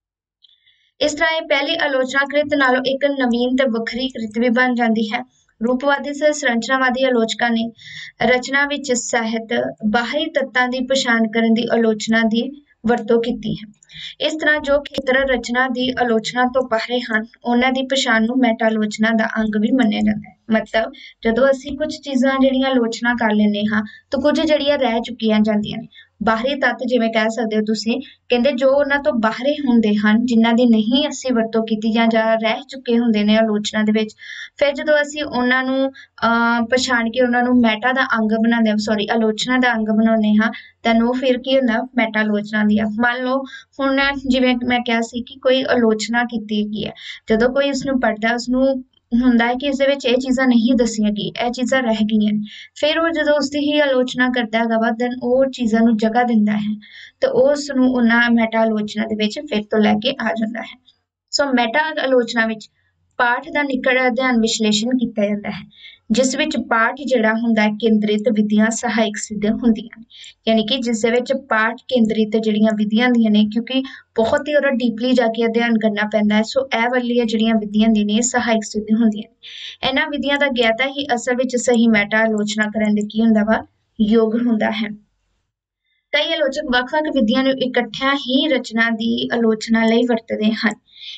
ਇਸ ਤਰ੍ਹਾਂ ਇਹ ਪਹਿਲੀ ਆਲੋਚਨਾ ਕ੍ਰਿਤ ਨਾਲੋਂ ਇੱਕ ਨਵੀਨ ਤੇ ਵੱਖਰੀ ਕ੍ਰਿਤ ਵੀ ਬਣ ਜਾਂਦੀ ਹੈ ਰੂਪਵਾਦੀ ਤੇ ਸੰਰਚਨਾਵਾਦੀ ਆਲੋਚਕਾਂ ਨੇ ਰਚਨਾ ਵਿੱਚ ਸਾਹਿਤ ਬਾਹਰੀ ਤੱਤਾਂ ਦੀ ਪਛਾਣ ਕਰਨ ਦੀ ਆਲੋਚਨਾ ਦੀ ਵਰਤੋਂ ਕੀਤੀ ਹੈ ਇਸ ਤਰ੍ਹਾਂ ਜੋ ਖੇਤਰ ਰਚਨਾ ਦੀ ਆਲੋਚਨਾ ਤੋਂ ਬਾਹਰ ਹਨ ਉਹਨਾਂ ਦੀ ਪਛਾਣ ਨੂੰ ਮੈਟਾ ਆਲੋਚਨਾ ਦਾ ਅੰਗ ਵੀ ਮੰਨਿਆ ਜਾਂਦਾ ਹੈ ਮਤਲਬ ਜਦੋਂ ਅਸੀਂ ਕੁਝ ਚੀਜ਼ਾਂ ਜਿਹੜੀਆਂ ਆਲੋਚਨਾ ਕਰ ਲੈਂਦੇ ਹਾਂ ਤਾਂ ਕੁਝ ਜਿਹੜੀਆਂ ਰਹਿ ਚੁੱਕੀਆਂ ਜਾਂਦੀਆਂ ਨੇ ਬਾਹਰੀ ਤੱਤ ਜਿਵੇਂ ਕਹਿ ਸਕਦੇ ਹੋ ਤੁਸੀਂ ਕਹਿੰਦੇ ਜੋ ਉਹਨਾਂ ਤੋਂ ਬਾਹਰੇ ਹੁੰਦੇ ਹਨ ਜਿਨ੍ਹਾਂ ਦੀ ਨਹੀਂ ਅਸੀਂ ਵਰਤੋਂ ਕੀਤੀ ਜਾਂ ਜਾਂ ਰਹਿ ਚੁੱਕੇ ਹੁੰਦੇ ਨੇ ਆਲੋਚਨਾ ਦੇ ਵਿੱਚ ਫਿਰ ਜਦੋਂ ਅਸੀਂ ਉਹਨਾਂ ਨੂੰ ਪਛਾਣ ਕੇ ਉਹਨਾਂ ਨੂੰ ਮੈਟਾ ਦਾ ਅੰਗ ਬਣਾਉਂਦੇ ਹਾਂ ਸੌਰੀ ਆਲੋਚਨਾ ਦਾ ਅੰਗ ਬਣਾਉਂਦੇ ਹਾਂ ਤਾਂ ਉਹ ਫਿਰ ਕੀ ਹੁੰਦਾ ਮੈਟਾ ਆਲੋਚਨਾ ਦੀ ਆ ਮੰਨ ਲਓ ਹੁਣ ਜਿਵੇਂ ਮੈਂ ਕਿਹਾ ਸੀ ਕਿ ਕੋਈ ਆਲੋਚਨਾ ਕੀਤੀ ਗਈ ਹੈ ਜਦੋਂ ਕੋਈ ਉਸਨੂੰ ਪੜ੍ਹਦਾ ਉਸਨੂੰ ਹੁੰਦਾ ਹੈ ਕਿ ਇਸ ਦੇ ਵਿੱਚ ਇਹ ਚੀਜ਼ਾਂ ਨਹੀਂ ਦੱਸੀਆਂ ਗਈ ਇਹ ਚੀਜ਼ਾਂ ਰਹਿ ਗਈਆਂ ਫਿਰ ਉਹ ਜਦੋਂ ਉਸਦੀ ਹੀ ਆਲੋਚਨਾ ਕਰਦਾ ਹੈਗਾ ਵਾ ਦੈਨ ਉਹ ਚੀਜ਼ਾਂ ਨੂੰ ਜਗ੍ਹਾ ਦਿੰਦਾ ਹੈ ਤੇ ਉਸ ਨੂੰ ਉਹਨਾਂ ਮੈਟਾ ਆਲੋਚਨਾ ਦੇ ਵਿੱਚ ਫਿਰ ਤੋਂ ਲੈ ਕੇ ਆ ਜਾਂਦਾ ਹੈ ਸੋ ਮੈਟਾ ਆਲੋਚਨਾ ਵਿੱਚ ਪਾਠ ਦਾ ਨਿੱਕੜ ਅਧਿਐਨ ਵਿਸ਼ਲੇਸ਼ਣ ਕੀਤਾ ਜਾਂਦਾ ਹੈ ਜਿਸ ਵਿੱਚ ਪਾਠ ਜਿਹੜਾ ਹੁੰਦਾ ਹੈ ਕੇਂਦਰਿਤ ਵਿਧੀਆਂ ਸਹਾਇਕ ਸਿੱਧ ਹੁੰਦੀਆਂ ਨੇ ਯਾਨੀ ਕਿ ਜਿਸ ਦੇ ਵਿੱਚ ਪਾਠ ਕੇਂਦਰਿਤ ਜਿਹੜੀਆਂ ਵਿਧੀਆਂ ਹੁੰਦੀਆਂ ਨੇ ਕਿਉਂਕਿ ਬਹੁਤ ਹੀ ਉਹਦਾ ਡੀਪਲੀ ਜਾ ਕੇ ਅਧਿਐਨ ਕਰਨਾ ਪੈਂਦਾ ਹੈ ਸੋ ਇਹ ਵਾਲੀਆਂ ਜਿਹੜੀਆਂ ਵਿਧੀਆਂ ਹੁੰਦੀਆਂ ਨੇ ਸਹਾਇਕ ਸਿੱਧ ਹੁੰਦੀਆਂ ਨੇ ਇਹਨਾਂ ਵਿਧੀਆਂ ਦਾ ਗਿਆਤਾ ਹੀ ਅਸਲ ਵਿੱਚ ਸਹੀ ਮੈਟਾ ਆਲੋਚਨਾ ਕਰਨ ਦੇ ਕੀ ਹੁੰਦਾ ਵਾ ਯੋਗ ਹੁੰਦਾ ਹੈ ਕਈ ਆਲੋਚਕ ਵੱਖ-ਵੱਖ ਵਿਧੀਆਂ ਨੂੰ ਇਕੱਠਿਆਂ ਹੀ ਰਚਨਾ ਦੀ ਆਲੋਚਨਾ ਲਈ ਵਰਤਦੇ ਹਨ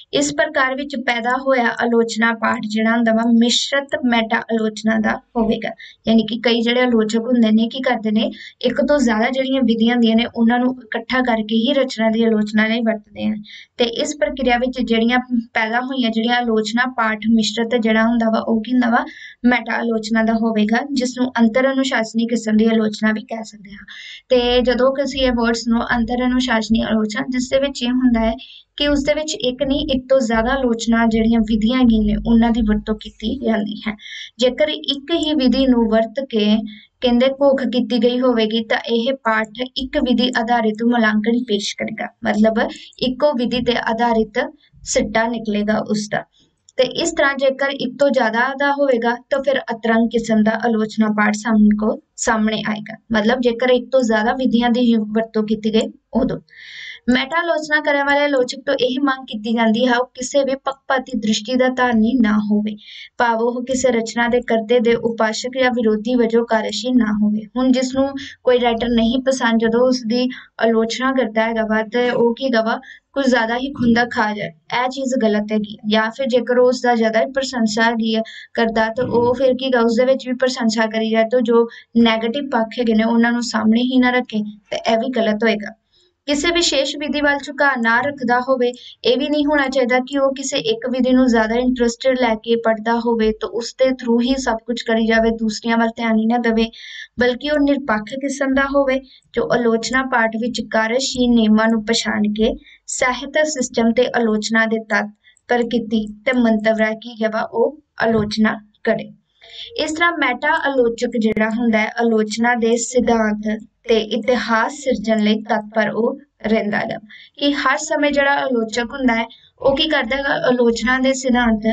इस प्रकार विच पैदा होया आलोचना पाठ जिहड़ा हुंदा वा मिश्रत मैटा आलोचना दा होवेगा। यानी कि कई जिहड़े आलोचक हुंदे ने की करदे ने एक तो ज्यादा जिहड़ियां विधियां हुंदियां ने उन्हां नूं इकट्ठा करके ही रचना दी आलोचना लई वरतदे ने ते इस प्रक्रिया विच जिहड़ियां पैदा होईयां जिहड़ियां आलोचना पाठ मिश्रत जिहड़ा हुंदा वा ओह की हुंदा वा मैटा आलोचना दा होवेगा, जिस नूं अंतर अनुशासनी किस्म दी आलोचना भी कह सकदे हां। ते जदों किसी ਇਹ वर्ड्स ਨੂੰ ਅੰਤਰ ਅਨੁਸ਼ਾਸਨੀ ਆਲੋਚਨਾ ਜਿਸ ਦੇ ਵਿੱਚ ਇਹ ਹੁੰਦਾ ਹੈ ਕਿ ਉਸ ਦੇ ਵਿੱਚ ਇੱਕ ਨਹੀਂ ਇੱਕ ਤੋਂ ਜ਼ਿਆਦਾ ਆਲੋਚਨਾ ਜਿਹੜੀਆਂ ਵਿਧੀਆਂ ਹੈਗੀਆਂ ਨੇ ਉਹਨਾਂ ਦੀ ਵਰਤੋਂ ਕੀਤੀ ਜਾਂਦੀ ਹੈ। ਜੇਕਰ ਇੱਕ ਹੀ ਵਿਧੀ ਨੂੰ ਵਰਤ ਕੇ ਕਹਿੰਦੇ ਘੋਖ ਕੀਤੀ ਗਈ ਹੋਵੇਗੀ ਤਾਂ ਇਹ ਪਾਠ ਇੱਕ ਵਿਧੀ ਆਧਾਰਿਤ ਮੁਲਾਂਕਣ ਪੇਸ਼ ਕਰੇਗਾ, ਮਤਲਬ ਇੱਕੋ ਵਿਧੀ ਤੇ ਆਧਾਰਿਤ ਸਿੱਟਾ ਨਿਕਲੇਗਾ ਉਸਦਾ। ਤੇ ਇਸ ਤਰ੍ਹਾਂ ਜੇਕਰ ਇੱਕ ਤੋਂ ਜ਼ਿਆਦਾ ਦਾ ਹੋਵੇਗਾ ਤਾਂ ਫਿਰ ਅਤਰੰਗ ਕਿਸਮ ਦਾ ਆਲੋਚਨਾ ਪਾਠ ਸਾਹਮਣੇ ਕੋ ਸਾਹਮਣੇ ਆਏਗਾ, ਮਤਲਬ ਜੇਕਰ ਇੱਕ ਤੋਂ ਜ਼ਿਆਦਾ ਵਿਧੀਆਂ ਦੀ ਵਰਤੋਂ ਕੀਤੀ ਗਈ ਉਦੋਂ। ਮੈਟਾ ਆਲੋਚਨਾ ਕਰਨ ਵਾਲੇ ਆਲੋਚਕ ਤੋਂ ਇਹ ਮੰਗ ਕੀਤੀ ਜਾਂਦੀ ਹੈ ਉਹ ਕਿਸੇ ਵੀ ਪੱਖਪਾਤੀ ਦ੍ਰਿਸ਼ਟੀ ਦਾ ਧਾਰਨੀ ਨਾ ਹੋਵੇ, ਭਾਵ ਉਹ ਕਿਸੇ ਰਚਨਾ ਦੇ ਕਰਤੇ ਦੇ ਉਪਾਸ਼ਕ ਜਾਂ ਵਿਰੋਧੀ ਵਜੋਂ ਕਾਰਜਸ਼ੀਲ ਨਾ ਹੋਵੇ। ਹੁਣ ਜਿਸ ਨੂੰ ਕੋਈ ਰਾਈਟਰ ਨਹੀਂ ਪਸੰਦ ਜਦੋਂ ਉਸ ਦੀ ਆਲੋਚਨਾ ਕਰਦਾ ਹੈਗਾ ਵਾ ਤੇ ਉਹ ਕੀ ਹੈਗਾ ਵਾ कुछ ज्यादा ही खुंदा खा जाए, यह चीज गलत हैगी। या फिर जेकर उसका ज्यादा प्रशंसा हैगी है करदा तो वह फिर की उस भी प्रशंसा करी जाए तो जो नैगेटिव पक्ष है ने उन्होंने सामने ही ना रखे तो यह भी गलत होएगा। किसी विशेष विधि वाल झुका ना रखदा होवे, यह भी नहीं होना चाहिए कि वह किसी एक विधि नूं ज्यादा इंटरस्टेड लैके पढ़दा होवे तो उसके थ्रू ही सब कुछ करी जावे, दूसरियां वाल ध्यान ही ना देवे, बल्कि वह निरपक्ष किस्म दा होवे जो आलोचना पाठ विच कार्यशील नियमां नूं पछाण के ਸਾਹਿਤ ਸਿਸਟਮ ਤੇ ਆਲੋਚਨਾ ਦੇ ਤੱਤ ਪ੍ਰਕਿਰਤੀ ਤੇ ਮੰਤਵ ਰਾਹੀਂ ਕੀ ਹੈ ਵਾ ਉਹ ਆਲੋਚਨਾ ਕਰੇ। ਇਸ ਤਰ੍ਹਾਂ ਮੈਟਾ ਆਲੋਚਕ ਜਿਹੜਾ ਹੁੰਦਾ ਹੈ ਆਲੋਚਨਾ ਦੇ ਸਿਧਾਂਤ ਤੇ ਇਤਿਹਾਸ ਸਿਰਜਣ ਲਈ ਤਤਪਰ ਉਹ ਰਹਿੰਦਾ ਹੈ ਕਿ ਹਰ ਸਮੇਂ ਜਿਹੜਾ ਆਲੋਚਕ ਹੁੰਦਾ ਹੈ ਉਹ ਕੀ ਕਰਦਾ ਹੈ ਆਲੋਚਨਾ ਦੇ ਸਿਧਾਂਤ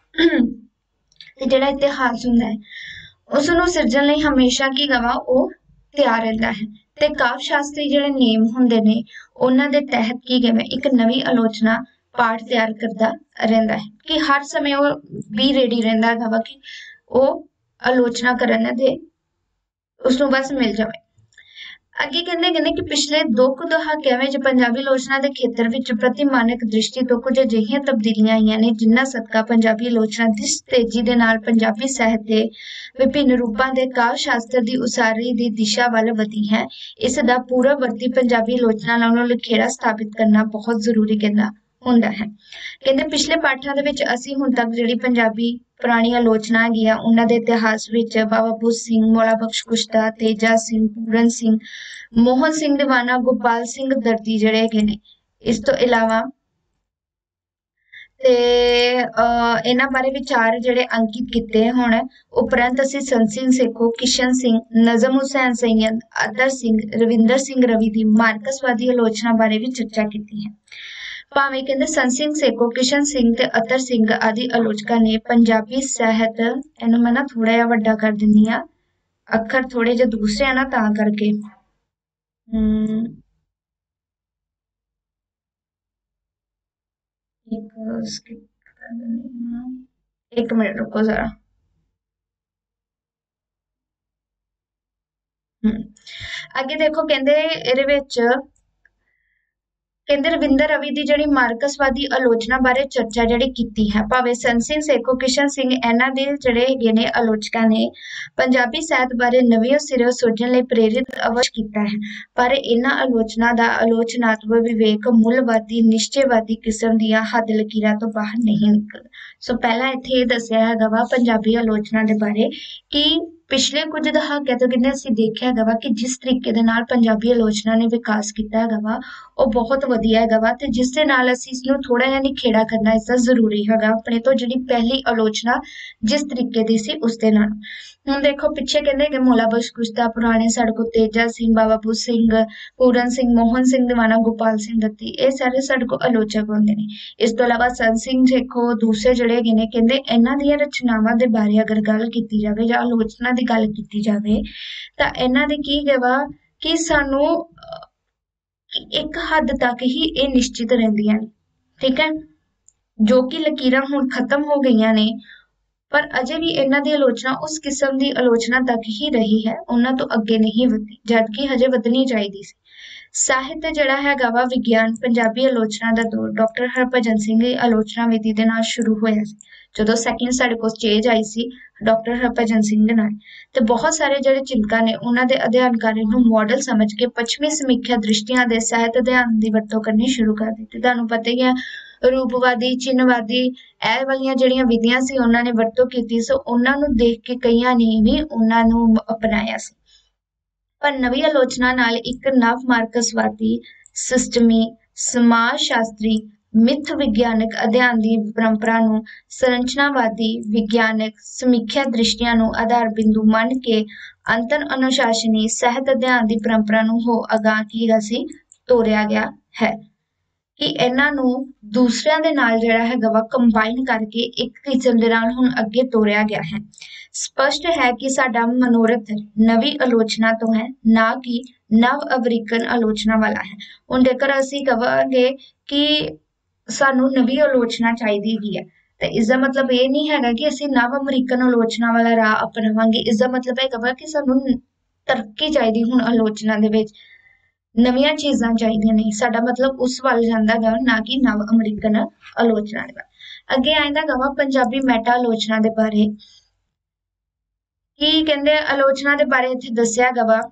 ਤੇ ਜਿਹੜਾ ਇਤਿਹਾਸ ਹੁੰਦਾ ਹੈ ਉਸ ਨੂੰ ਸਿਰਜਣ ਲਈ ਹਮੇਸ਼ਾ ਕੀ ਗਵਾ ਉਹ ਤਿਆਰ ਰਹਿੰਦਾ ਹੈ ਤੇ ਕਾਵਿ ਸ਼ਾਸਤਰੀ ਜਿਹੜੇ ਨੇਮ ਹੁੰਦੇ ਨੇ ਉਹਨਾਂ ਦੇ ਤਹਿਤ ਕੀ ਕਿਵੇਂ ਇੱਕ ਨਵੀਂ ਆਲੋਚਨਾ ਪਾਠ ਤਿਆਰ ਕਰਦਾ ਰਹਿੰਦਾ ਹੈ ਕਿ ਹਰ ਸਮੇਂ ਉਹ ਵੀ ਰੈਡੀ ਰਹਿੰਦਾ ਹੈਗਾ ਵਾ ਕਿ ਉਹ ਆਲੋਚਨਾ ਕਰਨ ਦੇ ਉਸ ਨੂੰ ਬਸ ਮਿਲ ਜਾਵੇ। ਅੱਗੇ ਕਹਿੰਦੇ ਕਹਿੰਦੇ ਕਿ ਪਿਛਲੇ ਦੋ ਕੁ ਦਹਾਕਿਆਂ ਵਿੱਚ ਪੰਜਾਬੀ ਆਲੋਚਨਾ ਦੇ ਖੇਤਰ ਵਿੱਚ ਪ੍ਰਤਿਮਾਨਕ ਦ੍ਰਿਸ਼ਟੀ ਤੋਂ ਕੁਝ ਅਜਿਹੀਆਂ ਤਬਦੀਲੀਆਂ ਆਈਆਂ ਨੇ ਜਿਨ੍ਹਾਂ ਸਦਕਾ ਪੰਜਾਬੀ ਆਲੋਚਨਾ ਜਿਸ ਤੇਜ਼ੀ ਦੇ ਨਾਲ ਪੰਜਾਬੀ ਸਾਹਿਤ ਦੇ ਵਿਭਿੰਨ ਰੂਪਾਂ ਦੇ ਕਾਵਿ ਸ਼ਾਸਤਰ ਦੀ ਉਸਾਰੀ ਦੀ ਦਿਸ਼ਾ ਵੱਲ ਵਧੀ ਹੈ, ਇਸ ਦਾ ਪੂਰਵਵਰਤੀ ਪੰਜਾਬੀ ਆਲੋਚਨਾ ਨਾਲੋਂ ਲਖੇੜਾ ਸਥਾਪਿਤ ਕਰਨਾ ਬਹੁਤ ਜ਼ਰੂਰੀ ਕਹਿੰਦਾ ਹੁੰਦਾ ਹੈ। ਕਹਿੰਦੇ ਪਿਛਲੇ ਪਾਠਾਂ ਦੇ ਵਿੱਚ ਅਸੀਂ ਹੁਣ ਤੱਕ ਜਿਹੜੀ ਪੰਜਾਬੀ ਪੁਰਾਣੀ ਆਲੋਚਨਾ ਹੈਗੀ ਆ ਉਹਨਾਂ ਦੇ ਇਤਿਹਾਸ ਵਿੱਚ ਬਾਬਾ ਬੁੱਧ ਸਿੰਘ, ਮੌਲਾ ਬਖਸ਼ ਕੁਸ਼ਤਾ, ਤੇਜਾ ਸਿੰਘ, ਪੂਰਨ ਸਿੰਘ, ਮੋਹਨ ਸਿੰਘ ਦੀਵਾਨਾ, ਗੋਪਾਲ ਸਿੰਘ ਦਰਦੀ ਜਿਹੜੇ ਹੈਗੇ ਨੇ। ਇਸ ਤੋਂ ਇਲਾਵਾ ਤੇ ਅਹ ਇਹਨਾਂ ਬਾਰੇ ਵਿਚਾਰ ਜਿਹੜੇ ਅੰਕਿਤ ਕੀਤੇ ਹੁਣ ਉਪਰੰਤ ਅਸੀਂ ਸੰਤ ਸਿੰਘ ਸੇਖੋਂ, ਕਿਸ਼ਨ ਸਿੰਘ, ਨਜ਼ਮ ਹੁਸੈਨ ਸੈਯਦ, ਅਤਰ ਸਿੰਘ, ਰਵਿੰਦਰ ਸਿੰਘ ਰਵੀ ਦੀ ਮਾਰਕਸਵਾਦੀ ਆਲੋਚਨਾ ਬਾਰੇ ਵੀ ਚਰਚਾ ਕੀਤੀ ਹੈ। ਭਾਵੇਂ ਕਹਿੰਦੇ ਸੰਤ ਸਿੰਘ ਸੇਖੋਂ, ਕਿਸ਼ਨ ਸਿੰਘ ਤੇ ਅਤਰ ਸਿੰਘ ਆਦਿ ਆਲੋਚਕਾਂ ਨੇ ਪੰਜਾਬੀ ਸਾਹਿਤ, ਇਹਨੂੰ ਮੈਂ ਨਾ ਥੋੜਾ ਜਿਹਾ ਵੱਡਾ ਕਰ ਦਿੰਦੀ ਆ, ਅੱਖਰ ਥੋੜੇ ਜਿਹੇ ਦੂਸਰੇ ਆ ਨਾ ਤਾਂ ਕਰਕੇ ਹਮ ਇੱਕ skip ਕਰ ਦਿੰਦੀ ਹਾਂ, ਇੱਕ ਮਿੰਟ ਰੁਕੋ ਜ਼ਰਾ। ਹਮ ਅੱਗੇ ਦੇਖੋ ਕਹਿੰਦੇ ਇਹਦੇ ਵਿੱਚ ਕਹਿੰਦੇ ਰਵਿੰਦਰ ਰਵੀ ਦੀ ਜਿਹੜੀ ਮਾਰਕਸਵਾਦੀ ਆਲੋਚਨਾ ਬਾਰੇ ਚਰਚਾ ਜਿਹੜੀ ਕੀਤੀ ਹੈ। ਭਾਵੇਂ ਸੰਤ ਸਿੰਘ ਸੇਖੋਂ, ਕਿਸ਼ਨ ਸਿੰਘ ਇਹਨਾਂ ਦੇ ਜਿਹੜੇ ਹੈਗੇ ਨੇ ਆਲੋਚਕਾਂ ਨੇ ਪੰਜਾਬੀ ਸਾਹਿਤ ਬਾਰੇ ਨਵੇਂ ਸਿਰੋਂ ਸੋਚਣ ਲਈ ਪ੍ਰੇਰਿਤ ਅਵਸ਼ ਕੀਤਾ ਹੈ, ਪਰ ਇਹਨਾਂ ਆਲੋਚਨਾ ਦਾ ਆਲੋਚਨਾਤਮਕ ਵਿਵੇਕ ਮੁੱਲਵਾਦੀ ਨਿਸ਼ਚੇਵਾਦੀ ਕਿਸਮ ਦੀਆਂ ਹੱਦ ਲਕੀਰਾਂ ਤੋਂ ਬਾਹਰ ਨਹੀਂ ਨਿਕਲਦਾ। ਸੋ ਪਹਿਲਾਂ ਇੱਥੇ ਇਹ ਦੱਸਿਆ ਹੈਗਾ ਵਾ ਪੰਜਾਬੀ ਆਲੋਚਨਾ ਦੇ ਬਾਰੇ ਕਿ ਪਿਛਲੇ ਕੁਝ ਦਹਾਕਿਆਂ ਤੋਂ ਕਹਿੰਦੇ ਅਸੀਂ ਦੇਖਿਆ ਹੈਗਾ ਵਾ ਕਿ ਜਿਸ ਤਰੀਕੇ ਦੇ ਨਾਲ ਪੰਜਾਬੀ ਆਲੋਚਨਾ ਨੇ ਵਿਕਾਸ ਕੀਤਾ ਹੈਗਾ ਵਾ ਉਹ ਬਹੁਤ ਵਧੀਆ ਹੈਗਾ ਵਾ ਤੇ ਜਿਸ ਦੇ ਨਾਲ ਅਸੀਂ ਇਸ ਨੂੰ ਥੋੜਾ ਜਿਹਾ ਨਿਖੇੜਾ ਕਰਨਾ ਇਸਦਾ ਜ਼ਰੂਰੀ ਹੈਗਾ ਆਪਣੇ ਤੋਂ ਜਿਹੜੀ ਪਹਿਲੀ ਆਲੋਚਨਾ ਜਿਸ ਤਰੀਕੇ ਦੀ ਸੀ ਉਸ ਦੇ ਨਾਲ। ਹੁਣ ਦੇਖੋ ਪਿੱਛੇ ਕਹਿੰਦੇ ਕਿ ਮੌਲਾ ਬਖਸ਼ ਕੁਸ਼ਤਾ, ਪੁਰਾਣੇ ਸਾਡੇ ਕੋਲ ਤੇਜਾ ਸਿੰਘ, ਬਾਬਾ ਬੁੱਧ ਸਿੰਘ, ਪੂਰਨ ਸਿੰਘ, ਮੋਹਨ ਸਿੰਘ ਦੀਵਾਨਾ, ਗੋਪਾਲ ਸਿੰਘ ਦੱਤੀ, ਇਹ ਸਾਰੇ ਸਾਡੇ ਕੋਲ ਆਲੋਚਕ ਹੁੰਦੇ ਨੇ। ਇਸ ਤੋਂ ਇਲਾਵਾ ਸੰਤ ਸਿੰਘ ਸੇਖੋਂ ਦੂਸਰੇ ਜਿਹੜੇ ਹੈਗੇ ਨੇ ਕਹਿੰਦੇ ਇਹਨਾਂ ਦੀਆਂ ਰਚਨਾਵਾਂ ਦੇ ਬਾਰੇ ਅਗਰ ਗੱਲ ਕੀਤੀ ਜਾਵੇ ਜਾਂ ਆਲੋਚਨਾ ਦੀ ਗੱਲ ਕੀਤੀ ਜਾਵੇ ਤਾਂ ਇਹਨਾਂ ਦੇ ਕੀ ਹੈਗਾ ਕਿ ਸਾਨੂੰ ਇੱਕ ਹੱਦ ਤੱਕ ਹੀ ਇਹ ਨਿਸ਼ਚਿਤ ਰਹਿੰਦੀਆਂ ਨੇ, ਠੀਕ ਹੈ, ਜੋ ਕਿ ਲਕੀਰਾਂ ਹੁਣ ਖਤਮ ਹੋ ਗਈਆਂ ਨੇ ਪਰ ਅਜੇ ਵੀ ਇਹਨਾਂ ਦੀ ਆਲੋਚਨਾ ਉਸ ਕਿਸਮ ਦੀ ਆਲੋਚਨਾ ਤੱਕ ਹੀ ਰਹੀ ਹੈ, ਉਹਨਾਂ ਤੋਂ ਅੱਗੇ ਨਹੀਂ ਵਧੀ, ਜਦਕਿ ਹਜੇ ਵਧਣੀ ਚਾਹੀਦੀ ਸੀ। ਸਾਹਿਤ ਜਿਹੜਾ ਹੈਗਾ ਵਾ ਵਿਗਿਆਨ ਪੰਜਾਬੀ ਆਲੋਚਨਾ ਦਾ ਦੌਰ ਡਾਕਟਰ ਹਰਭਜਨ ਸਿੰਘ ਦੀ ਆਲੋਚਨਾ ਵਿਧੀ ਦੇ ਨਾਲ ਸ਼ੁਰੂ ਹੋਇਆ ਸੀ। ਜਦੋਂ ਸੈਕਿੰਡ ਸਾਡੇ ਕੋਲ ਸਟੇਜ ਆਈ ਸੀ ਡਾਕਟਰ ਹਰਭਜਨ ਸਿੰਘ ਦੇ ਨਾਲ, ਤੇ ਬਹੁਤ ਸਾਰੇ ਜਿਹੜੇ ਚਿੰਤਕਾਂ ਨੇ ਉਹਨਾਂ ਦੇ ਅਧਿਐਨਕਾਰੀ ਨੂੰ ਮਾਡਲ ਸਮਝ ਕੇ ਪੱਛਮੀ ਸਮੀਖਿਆ ਦ੍ਰਿਸ਼ਟੀਆਂ ਦੇ ਸਾਹਿਤ ਅਧਿਐਨ ਦੀ ਵਰਤੋਂ ਕਰਨੀ ਸ਼ੁਰੂ ਕਰ ਦਿੱਤੀ। ਤੁਹਾਨੂੰ ਪਤਾ ਹੀ ਹੈ ਰੂਪਵਾਦੀ ਚਿੰਨਵਾਦੀ ਇਹ ਵਾਲੀਆਂ ਜਿਹੜੀਆਂ ਵਿਧੀਆਂ ਸੀ ਉਹਨਾਂ ਨੇ ਵਰਤੋਂ ਕੀਤੀ, ਸੋ ਉਹਨਾਂ ਨੂੰ ਦੇਖ ਕੇ ਕਈਆਂ ਨੇ ਵੀ ਉਹਨਾਂ ਨੂੰ ਅਪਣਾਇਆ ਸੀ। ਪਰ ਨਵੀਂ ਆਲੋਚਨਾ ਨਾਲ ਇੱਕ ਨਵ ਮਾਰਕਸਵਾਦੀ ਸਿਸਟਮੀ ਸਮਾਜ ਸ਼ਾਸਤਰੀ ਮਿੱਥ ਵਿਗਿਆਨਕ ਅਧਿਐਨ ਦੀ ਪਰੰਪਰਾ ਨੂੰ ਸੰਰਚਨਾਵਾਦੀ ਵਿਗਿਆਨਕ ਸਮੀਖਿਆ ਦ੍ਰਿਸ਼ਟੀਆਂ ਨੂੰ ਆਧਾਰ ਬਿੰਦੂ ਮੰਨ ਕੇ ਅੰਤਰ ਅਨੁਸ਼ਾਸਨੀ ਸਾਹਿਤ ਅਧਿਐਨ ਦੀ ਪਰੰਪਰਾ ਨੂੰ ਹੋ ਅਗਾਂਹ ਕੀਤਾ ਸੀ ਤੋਰਿਆ ਗਿਆ ਹੈ ਕਿ ਇਹਨਾਂ ਨੂੰ ਦੂਸਰਿਆਂ ਦੇ ਨਾਲ ਜਿਹੜਾ ਹੈਗਾ ਵਾ ਕੰਬਾਈਨ ਕਰਕੇ ਇੱਕ ਕਿਸਮ ਦੇ ਨਾਲ ਹੁਣ ਅੱਗੇ ਤੋਰਿਆ ਗਿਆ ਹੈ। ਸਪਸ਼ਟ ਹੈ ਕਿ ਸਾਡਾ ਮਨੋਰਥ ਨਵੀਂ ਆਲੋਚਨਾ ਤੋਂ ਹੈ, ਨਾ ਕਿ ਨਵ ਅਮਰੀਕਨ ਆਲੋਚਨਾ ਵਾਲਾ ਹੈ। ਹੁਣ ਜੇਕਰ ਅਸੀਂ ਕਹਾਂਗੇ ਕਿ ਸਾਨੂੰ ਨਵੀਂ ਆਲੋਚਨਾ ਚਾਹੀਦੀ ਹੈਗੀ ਹੈ ਤੇ ਇਸ ਦਾ ਮਤਲਬ ਇਹ ਨਹੀਂ ਹੈਗਾ ਕਿ ਅਸੀਂ ਨਵ ਅਮਰੀਕਨ ਆਲੋਚਨਾ ਵਾਲਾ ਰਾਹ ਅਪਣਾਵਾਂਗੇ। ਇਸ ਦਾ ਮਤਲਬ ਹੈਗਾ ਵਾ ਕਿ ਸਾਨੂੰ ਤਰੱਕੀ ਚਾਹੀਦੀ ਹੁਣ ਆਲੋਚਨਾ ਦੇ ਵਿੱਚ, ਨਵੀਆਂ ਚੀਜ਼ਾਂ ਚਾਹੀਦੀਆਂ ਨੇ। ਸਾਡਾ ਮਤਲਬ ਉਸ ਵੱਲ ਜਾਂਦਾ ਗਾ, ਨਾ ਕਿ ਨਵ ਅਮਰੀਕਨ ਆਲੋਚਨਾ ਦੇ ਵੱਲ। ਅੱਗੇ ਆਇੰਦਾ ਗਾ ਪੰਜਾਬੀ ਮੈਟਾ ਆਲੋਚਨਾ ਦੇ ਬਾਰੇ ਕੀ ਕਹਿੰਦੇ ਆਲੋਚਨਾ ਦੇ ਬਾਰੇ ਇੱਥੇ ਦੱਸਿਆ ਗਾ ਵਾ।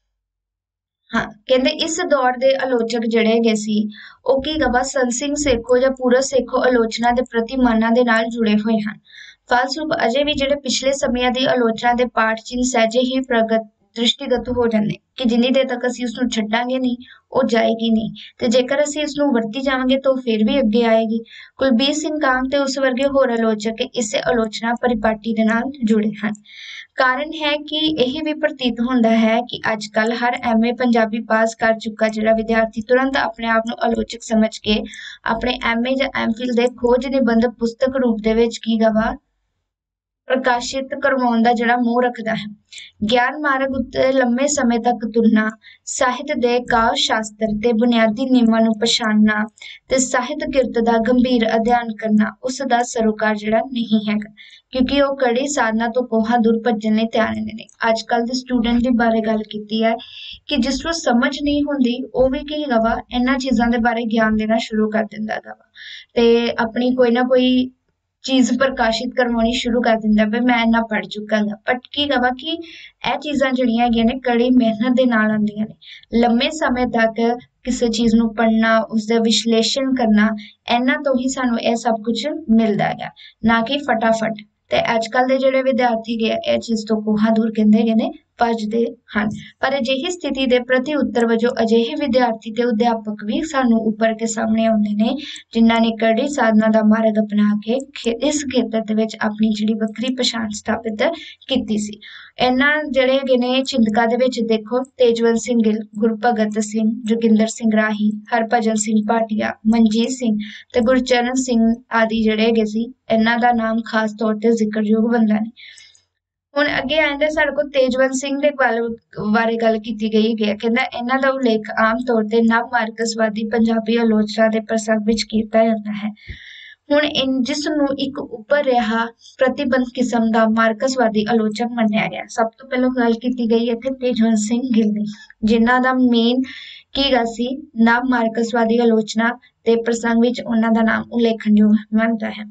ਹਾਂ, ਕਹਿੰਦੇ ਇਸ ਦੌਰ ਦੇ ਆਲੋਚਕ ਜਿਹੜੇ ਹੈਗੇ ਸੀ ਉਹ ਕੀ ਗਾ ਵਾ ਸੰਤ ਸਿੰਘ ਸੇਖੋ ਜਾਂ ਪੂਰਵ ਸੇਖੋ ਆਲੋਚਨਾ ਦੇ ਪ੍ਰਤੀਮਾਨਾਂ ਦੇ ਨਾਲ ਜੁੜੇ ਹੋਏ ਹਨ। ਫਲਸਰੂਪ ਅਜੇ ਵੀ ਜਿਹੜੇ ਪਿਛਲੇ ਸਮਿਆਂ ਦੀ ਆਲੋਚਨਾ ਦੇ ਪਾਠ ਚਿੰਨ੍ਹ ਸਹਿਜੇ ਹੀ ਪ੍ਰਗਟ ਦ੍ਰਿਸ਼ਟੀਗਤ ਹੋ ਜਾਂਦੇ ਕਿ ਜਿੰਨੀ ਦੇਰ ਤੱਕ ਅਸੀਂ ਉਸਨੂੰ ਛੱਡਾਂਗੇ ਨਹੀਂ ਉਹ ਜਾਏਗੀ ਨਹੀਂ, ਤੇ ਜੇਕਰ ਅਸੀਂ ਇਸਨੂੰ ਵਰਤੀ ਜਾਵਾਂਗੇ ਤਾਂ ਫਿਰ ਵੀ ਅੱਗੇ ਆਏਗੀ। ਕੁਲਬੀਰ ਸਿੰਘ ਕਾਂਗ ਤੇ ਉਸ ਵਰਗੇ ਹੋਰ ਆਲੋਚਕ ਇਸੇ ਆਲੋਚਨਾ ਪਰਿਪਾਟੀ ਦੇ ਨਾਲ ਜੁੜੇ ਹਨ। ਕਾਰਨ ਹੈ ਕਿ ਇਹ ਵੀ ਪ੍ਰਤੀਤ ਹੁੰਦਾ ਹੈ ਕਿ ਅੱਜ ਕੱਲ ਹਰ ਐਮਏ ਪੰਜਾਬੀ ਪਾਸ ਕਰ ਚੁੱਕਾ ਜਿਹੜਾ ਵਿਦਿਆਰਥੀ ਤੁਰੰਤ ਆਪਣੇ ਆਪ ਨੂੰ ਆਲੋਚਕ ਸਮਝ ਕੇ ਆਪਣੇ ਐਮਏ ਜਾਂ ਐਮਫਿਲ ਦੇ ਖੋਜ ਨਿਬੰਧ ਪੁਸਤਕ ਰੂਪ ਦੇ ਵਿੱਚ ਕੀ ਗਵਾ ਪ੍ਰਕਾਸ਼ਿਤ ਕਰਵਾਉਣ ਦਾ ਜਿਹੜਾ ਮੋਹ ਰੱਖਦਾ ਹੈ। ਗਿਆਨ ਮਾਰਗ ਉੱਤੇ ਲੰਮੇ ਸਮੇਂ ਤੱਕ ਤੁਰਨਾ, ਸਾਹਿਤ ਦੇ ਕਾਵਿ ਸ਼ਾਸਤਰ ਤੇ ਬੁਨਿਆਦੀ ਨਿਯਮਾਂ ਨੂੰ ਪਛਾਣਨਾ ਤੇ ਸਾਹਿਤ ਕਿਰਤ ਦਾ ਗੰਭੀਰ ਅਧਿਐਨ ਕਰਨਾ ਉਸ ਦਾ ਸਰੋਕਾਰ ਜਿਹੜਾ ਨਹੀਂ ਹੈਗਾ, ਕਿਉਂਕਿ ਉਹ ਕੜੀ ਸਾਧਨਾ ਤੋਂ ਕੋਹਾਂ ਦੂਰ ਭੱਜਣ ਲਈ ਤਿਆਰ ਰਹਿੰਦੇ ਨੇ। ਅੱਜ ਕੱਲ ਦੇ ਸਟੂਡੈਂਟ ਦੀ ਬਾਰੇ ਗੱਲ ਕੀਤੀ ਹੈ ਕਿ ਜਿਸ ਨੂੰ ਸਮਝ ਨਹੀਂ ਹੁੰਦੀ ਉਹ ਵੀ ਕੀ ਹੈਗਾ ਵਾ ਇਹਨਾਂ ਚੀਜ਼ਾਂ ਦੇ ਬਾਰੇ ਗਿਆਨ ਦੇਣਾ ਸ਼ੁਰੂ ਕਰ ਦਿੰਦਾ ਹੈਗਾ ਵਾ ਤੇ ਆਪਣੀ ਕੋਈ ਨਾ ਕੋਈ ਚੀਜ਼ ਪ੍ਰਕਾਸ਼ਿਤ ਕਰਵਾਉਣੀ ਸ਼ੁਰੂ ਕਰ ਦਿੰਦਾ ਵੀ ਮੈਂ ਇੰਨਾ ਪੜ੍ਹ ਚੁੱਕਾ ਗਾ। ਬਟ ਕੀ ਗਾ ਵਾ ਕਿ ਇਹ ਚੀਜ਼ਾਂ ਜਿਹੜੀਆਂ ਹੈਗੀਆਂ ਨੇ ਕੜੀ ਮਿਹਨਤ ਦੇ ਨਾਲ ਆਉਂਦੀਆਂ ਨੇ। ਲੰਮੇ ਸਮੇਂ ਤੱਕ ਕਿਸੇ ਚੀਜ਼ ਨੂੰ ਪੜ੍ਹਨਾ, ਉਸਦਾ ਵਿਸ਼ਲੇਸ਼ਣ ਕਰਨਾ, ਇਹਨਾਂ ਤੋਂ ਹੀ ਸਾਨੂੰ ਇਹ ਸਭ ਕੁਝ ਮਿਲਦਾ ਹੈਗਾ, ਨਾ ਕਿ ਫਟਾਫਟ। ਤੇ ਅੱਜ ਕੱਲ ਦੇ ਜਿਹੜੇ ਵਿਦਿਆਰਥੀ ਗਏ ਇਹ ਚੀਜ਼ ਤੋਂ ਕੋਹਾਂ ਦੂਰ ਕਹਿੰਦੇ ਗਏ ਨੇ ਭੱਜਦੇ ਹਨ। ਪਰ ਅਜਿਹੀ ਸਥਿਤੀ ਦੇ ਪ੍ਰਤੀ ਉੱਤਰ ਵਜੋਂ ਅਜਿਹੇ ਵਿਦਿਆਰਥੀ ਤੇ ਅਧਿਆਪਕ ਵੀ ਸਾਨੂੰ ਉੱਪਰ ਕੇ ਸਾਹਮਣੇ ਆਉਂਦੇ ਨੇ ਜਿਨ੍ਹਾਂ ਨੇ ਕੜੀ ਸਾਧਨਾ ਦਾ ਮਾਰਗ ਅਪਣਾ ਕੇ ਇਸ ਖੇਤਰ ਦੇ ਵਿੱਚ ਆਪਣੀ ਜਿਹੜੀ ਵੱਖਰੀ ਪਛਾਣ ਸਥਾਪਿਤ ਕੀਤੀ ਸੀ। ਇਹਨਾਂ ਜਿਹੜੇ ਹੈਗੇ ਨੇ ਚਿੰਤਕਾਂ ਦੇ ਵਿੱਚ ਦੇਖੋ ਤੇਜਵੰਤ ਸਿੰਘ ਗਿੱਲ, ਗੁਰਭਗਤ ਸਿੰਘ, ਜੋਗਿੰਦਰ ਸਿੰਘ ਰਾਹੀ, ਹਰਭਜਨ ਸਿੰਘ ਭਾਟੀਆ, ਮਨਜੀਤ ਸਿੰਘ ਤੇ ਗੁਰਚਰਨ ਸਿੰਘ ਆਦਿ ਜਿਹੜੇ ਹੈਗੇ ਸੀ, ਇਹਨਾਂ ਦਾ ਨਾਮ ਖਾਸ ਤੌਰ ਤੇ ਜ਼ਿਕਰਯੋਗ ਬੰਦਾ ਨੇ। ਹੁਣ ਅੱਗੇ ਆਉਂਦੇ ਸਾਡੇ ਕੋਲ ਤੇਜਵੰਤ ਸਿੰਘ ਦੇ ਬਾਰੇ ਗੱਲ ਕੀਤੀ ਗਈ ਹੈ। ਕਹਿੰਦਾ ਇਹਨਾਂ ਦਾ ਉਲੇਖ ਆਮ ਤੌਰ ਤੇ ਨਵ ਮਾਰਕਸਵਾਦੀ ਪੰਜਾਬੀ ਆਲੋਚਨਾ ਦੇ ਪ੍ਰਸੰਗ ਵਿੱਚ ਕੀਤਾ ਜਾਂਦਾ ਹੈ। ਹੁਣ ਜਿਸ ਨੂੰ ਇੱਕ ਉੱਪਰ ਰਿਹਾ ਪ੍ਰਤੀਬੰਧ ਕਿਸਮ ਦਾ ਮਾਰਕਸਵਾਦੀ ਆਲੋਚਕ ਮੰਨਿਆ ਗਿਆ। ਸਭ ਤੋਂ ਪਹਿਲਾਂ ਗੱਲ ਕੀਤੀ ਗਈ ਇੱਥੇ ਤੇਜਵੰਤ ਸਿੰਘ ਗਿੱਲ ਦੀ, ਜਿਨ੍ਹਾਂ ਦਾ ਮੇਨ ਕੀ ਗਾ ਸੀ ਨਵ ਮਾਰਕਸਵਾਦੀ ਆਲੋਚਨਾ ਦੇ ਪ੍ਰਸੰਗ ਵਿੱਚ ਉਹਨਾਂ ਦਾ ਨਾਮ ਉਲੇਖਣਯੋਗ ਮੰਨਦਾ ਹੈ।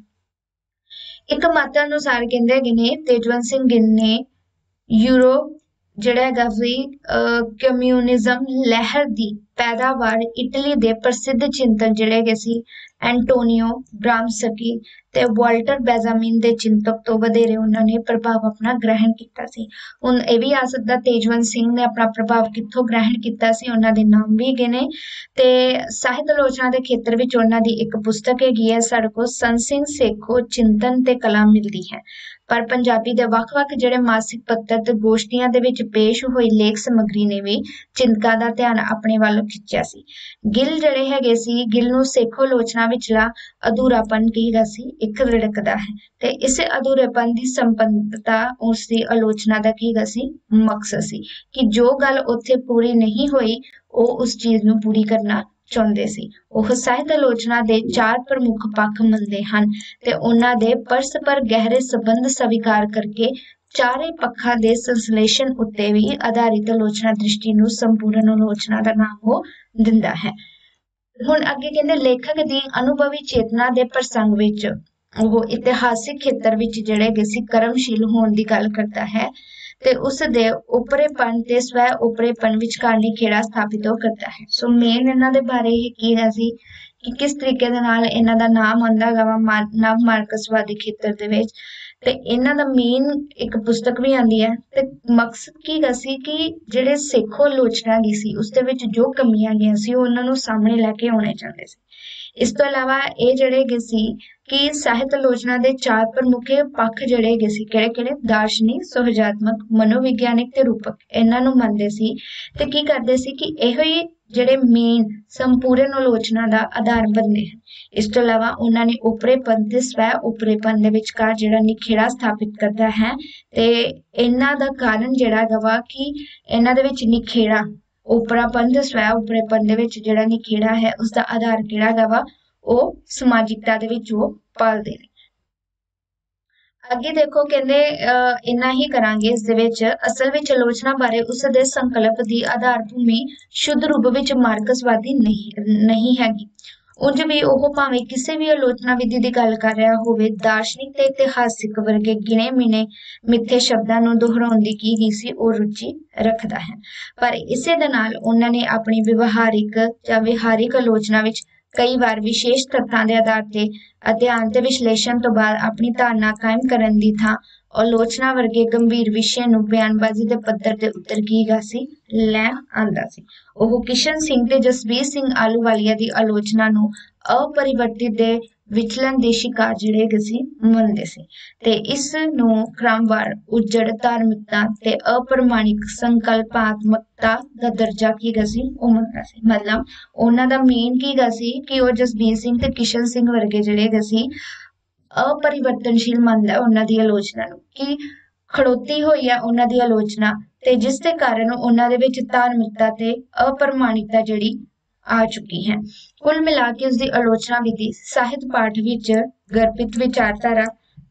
ਇੱਕ ਮਤ ਅਨੁਸਾਰ ਕਹਿੰਦੇ ਹੈਗੇ ਨੇ ਤੇਜਵੰਤ ਸਿੰਘ ਗਿੱਲ ਨੇ ਯੂਰਪ ਜਿਹੜਾ ਹੈਗਾ ਸੀ ਕਮਿਊਨਿਜ਼ਮ ਲਹਿਰ ਦੀ ਪੈਦਾਵਾਰ ਇਟਲੀ ਦੇ ਪ੍ਰਸਿੱਧ ਚਿੰਤਕ ਜਿਹੜੇ ਹੈਗੇ ਸੀ ਐਂਟੋਨੀਓ ਬ੍ਰਾਮਸਕੀ ਤੇ ਵਾਲਟਰ ਬੈਂਜਾਮਿਨ ਦੇ ਚਿੰਤਕ ਤੋਂ ਵਧੇਰੇ ਉਹਨਾਂ ਨੇ ਪ੍ਰਭਾਵ ਆਪਣਾ ਗ੍ਰਹਿਣ ਕੀਤਾ ਸੀ। ਹੁਣ ਇਹ ਵੀ ਆ ਸਕਦਾ ਤੇਜਵੰਤ ਸਿੰਘ ਨੇ ਆਪਣਾ ਪ੍ਰਭਾਵ ਕਿੱਥੋਂ ਗ੍ਰਹਿਣ ਕੀਤਾ ਸੀ, ਉਹਨਾਂ ਦੇ ਨਾਮ ਵੀ ਹੈਗੇ ਨੇ। ਤੇ ਸਾਹਿਤ ਆਲੋਚਨਾ ਦੇ ਖੇਤਰ ਵਿੱਚ ਉਹਨਾਂ ਦੀ ਇੱਕ ਪੁਸਤਕ ਹੈਗੀ ਹੈ ਸਾਡੇ ਕੋਲ ਸੰਤ ਸਿੰਘ ਸੇਖੋ ਚਿੰਤਨ ਤੇ ਕਲਾ ਮਿਲਦੀ ਹੈ। ਪਰ ਪੰਜਾਬੀ ਦੇ ਵੱਖ-ਵੱਖ ਜਿਹੜੇ ਮਾਸਿਕ ਪੱਤਰ ਤੇ ਗੋਸ਼ਟੀਆਂ ਦੇ ਵਿੱਚ ਪੇਸ਼ ਹੋਈ ਲੇਖ ਸਮੱਗਰੀ ਨੇ ਵੀ ਚਿੰਤਕਾਂ ਦਾ ਧਿਆਨ ਆਪਣੇ ਵੱਲ ਖਿੱਚਿਆ ਸੀ। ਗਿੱਲ ਜਿਹੜੇ ਹੈਗੇ ਸੀ, ਗਿੱਲ ਨੂੰ ਸੇਖੋ ਆਲੋਚਨਾ ਵਿਚਲਾ ਅਧੂਰਾਪਨ ਕੀਗਾ ਸੀ ਇੱਕ ਰਿੜਕਦਾ ਹੈ ਤੇ ਇਸੇ ਅਧੂਰੇਪਨ ਦੀ ਸੰਪੰਨਤਾ ਉਸ ਦੀ ਆਲੋਚਨਾ ਦਾ ਕੀਗਾ ਸੀ ਮਕਸਦ ਸੀ ਕਿ ਜੋ ਗੱਲ ਉੱਥੇ ਪੂਰੀ ਨਹੀਂ ਹੋਈ ਉਹ ਉਸ ਚੀਜ਼ ਨੂੰ ਪੂਰੀ ਕਰਨਾ ਚਾਹੁੰਦੇ ਸੀ। ਉਹ ਸਾਹਿਤ ਆਲੋਚਨਾ ਦੇ ਚਾਰ ਪ੍ਰਮੁੱਖ ਪੱਖ ਮੰਨਦੇ ਹਨ ਤੇ ਉਹਨਾਂ ਦੇ ਪਰਸਪਰ ਗਹਿਰੇ ਸੰਬੰਧ ਸਵੀਕਾਰ ਕਰਕੇ ਚਾਰੇ ਪੱਖਾਂ ਦੇ ਸੰਸਲੇਸ਼ਣ ਉੱਤੇ ਵੀ ਆਧਾਰਿਤ ਆਲੋਚਨਾ ਦ੍ਰਿਸ਼ਟੀ ਨੂੰ ਸੰਪੂਰਨ ਆਲੋਚਨਾ ਦਾ ਨਾਮ ਉਹ ਦਿੰਦਾ है। ਹੁਣ ਅੱਗੇ ਕਹਿੰਦੇ ਲੇਖਕ ਦੀ ਅਨੁਭਵੀ ਚੇਤਨਾ ਦੇ ਪ੍ਰਸੰਗ ਵਿੱਚ ਉਹ ਇਤਿਹਾਸਿਕ ਖੇਤਰ ਵਿੱਚ ਜਿਹੜੇ ਹੈਗੇ ਸੀ ਕਰਮਸ਼ੀਲ ਹੋਣ ਦੀ ਗੱਲ ਕਰਦਾ ਹੈ ਤੇ ਉਸ ਦੇ ਉਪਰੇਪਨ ਤੇ ਸਵੈ ਉਪਰੇਪਨ ਵਿਚਕਾਰ ਨਿਖੇੜਾ ਸਥਾਪਿਤ ਉਹ ਕਰਦਾ ਹੈ। ਸੋ ਮੇਨ ਇਹਨਾਂ ਦੇ ਬਾਰੇ ਇਹ ਕੀ ਹੈ ਸੀ ਕਿ ਕਿਸ ਤਰੀਕੇ ਦੇ ਨਾਲ ਇਹਨਾਂ ਦਾ ਨਾਮ ਆਉਂਦਾ ਹੈਗਾ ਵਾ ਮਾਰ ਨਵ ਮਾਰਕਸਵਾਦੀ ਖੇਤਰ ਦੇ ਵਿੱਚ ਤੇ ਇਹਨਾਂ ਦਾ ਮੇਨ ਇੱਕ ਪੁਸਤਕ ਵੀ ਆਉਂਦੀ ਹੈ ਤੇ ਮਕਸਦ ਕੀ ਗਾ ਸੀ ਕਿ ਜਿਹੜੇ ਸਿੱਖ ਆਲੋਚਨਾ ਗਈ ਸੀ ਉਸ ਦੇ ਵਿੱਚ ਜੋ ਕਮੀਆਂ ਗਈਆਂ ਸੀ ਉਹ ਉਹਨਾਂ ਨੂੰ ਸਾਹਮਣੇ ਲੈ ਕੇ ਆਉਣੇ ਚਾਹੁੰਦੇ ਸੀ। ਇਸ ਤੋਂ ਇਲਾਵਾ ਇਹ ਜਿਹੜੇ ਹੈਗੇ ਸੀ ਕਿ ਸਾਹਿਤ ਆਲੋਚਨਾ ਦੇ ਚਾਰ ਪ੍ਰਮੁੱਖ ਪੱਖ ਜਿਹੜੇ ਹੈਗੇ ਸੀ ਕਿਹੜੇ ਕਿਹੜੇ ਦਾਰਸ਼ਨਿਕ, ਸੁਹਜਾਤਮਕ, ਮਨੋਵਿਗਿਆਨਿਕ ਤੇ ਰੂਪਕ ਇਹਨਾਂ ਨੂੰ ਮੰਨਦੇ ਸੀ ਤੇ ਕੀ ਕਰਦੇ ਸੀ ਕਿ ਇਹੋ ਹੀ ਜਿਹੜੇ ਮੇਨ ਸੰਪੂਰਨ ਆਲੋਚਨਾ ਦਾ ਆਧਾਰ ਬਣਦੇ ਹਨ। ਇਸ ਤੋਂ ਇਲਾਵਾ ਉਹਨਾਂ ਨੇ ਉਪਰੇਪਨ ਤੇ ਸਵੈ ਉਪਰੇਪਨ ਦੇ ਵਿਚਕਾਰ ਜਿਹੜਾ ਨਿਖੇੜਾ ਸਥਾਪਿਤ ਕਰਦਾ ਹੈ ਤੇ ਇਹਨਾਂ ਦਾ ਕਾਰਨ ਜਿਹੜਾ ਹੈਗਾ ਵਾ ਕਿ ਇਹਨਾਂ ਦੇ ਵਿੱਚ ਨਿਖੇੜਾ ਉਪਰਾਪਨ ਤੇ ਸਵੈ ਉਪਰੇਪਨ ਦੇ ਵਿੱਚ ਜਿਹੜਾ ਨਿਖੇੜਾ ਹੈ ਉਸ ਦਾ ਆਧਾਰ ਕਿਹੜਾ ਹੈਗਾ ਵਾ ਉਹ ਸਮਾਜਿਕਤਾ ਦੇ ਵਿੱਚ ਉਹ ਪਾਲਦੇ ਨੇ। ਅੱਗੇ ਦੇਖੋ ਕਹਿੰਦੇ ਇੰਨਾ ਹੀ ਕਰਾਂਗੇ ਇਸ ਦੇ ਵਿੱਚ ਅਸਲ ਵਿੱਚ ਆਲੋਚਨਾ ਬਾਰੇ ਉਸ ਦੇ ਸੰਕਲਪ ਦੀ ਆਧਾਰ ਭੂਮੀ ਸ਼ੁੱਧ ਰੂਪ ਵਿੱਚ ਮਾਰਕਸਵਾਦੀ ਨਹੀਂ ਨਹੀਂ ਹੈਗੀ। ਉਂਝ ਵੀ ਉਹ ਭਾਵੇਂ ਕਿਸੇ ਵੀ ਆਲੋਚਨਾ ਵਿਧੀ ਦੀ ਗੱਲ ਕਰ ਰਿਹਾ ਹੋਵੇ ਦਾਰਸ਼ਨਿਕ ਤੇ ਇਤਿਹਾਸਿਕ ਵਰਗੇ ਗਿਣੇ ਮਿਣੇ ਮਿੱਥੇ ਸ਼ਬਦਾਂ ਨੂੰ ਦੁਹਰਾਉਣ ਦੀ ਕੀ ਗਈ ਸੀ ਉਹ ਰੁਚੀ ਰੱਖਦਾ ਹੈ। ਪਰ ਇਸੇ ਦੇ ਨਾਲ ਉਹਨਾਂ ਨੇ ਆਪਣੀ ਵਿਵਹਾਰਿਕ ਜਾਂ ਵਿਹਾਰਿਕ ਆਲੋਚਨਾ ਵਿੱਚ ਕਈ ਵਾਰ ਵਿਸ਼ੇਸ਼ ਤੱਥਾਂ ਦੇ ਆਧਾਰ ਤੇ ਅਧਿਐਨ ਤੇ ਵਿਸ਼ਲੇਸ਼ਣ ਤੋਂ ਬਾਅਦ ਆਪਣੀ ਧਾਰਨਾ ਕਾਇਮ ਕਰਨ ਦੀ ਥਾਂ ਆਲੋਚਨਾ ਵਰਗੇ ਗੰਭੀਰ ਵਿਸ਼ੇ ਨੂੰ ਬਿਆਨਬਾਜ਼ੀ ਦੇ ਪੱਧਰ ਤੇ ਉੱਤਰ ਕੀ ਗਾ ਸੀ ਲੈ ਆਂਦਾ ਸੀ। ਉਹ ਕਿਸ਼ਨ ਸਿੰਘ ਤੇ ਜਸਬੀਰ ਸਿੰਘ ਆਲੂਵਾਲੀਆ ਦੀ ਆਲੋਚਨਾ ਨੂੰ ਅਪਰਿਵਰਤਿਤ ਦੇ ਵਿਚਲਨ ਦੇ ਸ਼ਿਕਾਰ ਜਿਹੜੇ ਹੈਗੇ ਸੀ ਮੰਨਦੇ ਸੀ ਤੇ ਇਸ ਨੂੰ ਕ੍ਰਮਵਾਰ ਉੱਜੜ ਧਾਰਮਿਕਤਾ ਤੇ ਅਪ੍ਰਮਾਣਿਕ ਸੰਕਲਪਾਤਮਕਤਾ ਦਾ ਦਰਜਾ ਕੀ ਗਾ ਸੀ ਉਹ ਮੰਨਦਾ ਸੀ। ਮਤਲਬ ਉਹਨਾਂ ਦਾ ਮੇਨ ਕੀ ਗਾ ਸੀ ਕਿ ਉਹ ਜਸਬੀਰ ਸਿੰਘ ਤੇ ਕਿਸ਼ਨ ਸਿੰਘ ਵਰਗੇ ਜਿਹੜੇ ਹੈਗੇ ਸੀ अपरिवर्तनशील ਮੰਨਦਾ ਉਹਨਾਂ ਦੀ ਆਲੋਚਨਾ ਨੂੰ ਕਿ ਖੜੋਤੀ ਹੋਈ ਹੈ ਉਹਨਾਂ ਦੀ ਆਲੋਚਨਾ ਤੇ ਜਿਸ ਦੇ ਕਾਰਨ ਉਹਨਾਂ ਦੇ ਵਿੱਚ ਧਾਰਮਿਕਤਾ ਤੇ ਅਪ੍ਰਮਾਣਿਕਤਾ ਜਿਹੜੀ ਆ ਚੁੱਕੀ ਹੈ। ਕੁੱਲ ਮਿਲਾ ਕੇ ਉਸ ਦੀ ਆਲੋਚਨਾ ਵਿਧੀ ਸਾਹਿਤ ਪਾਠ ਵਿੱਚ ਗਰਭਿਤ ਵਿਚਾਰਧਾਰਾ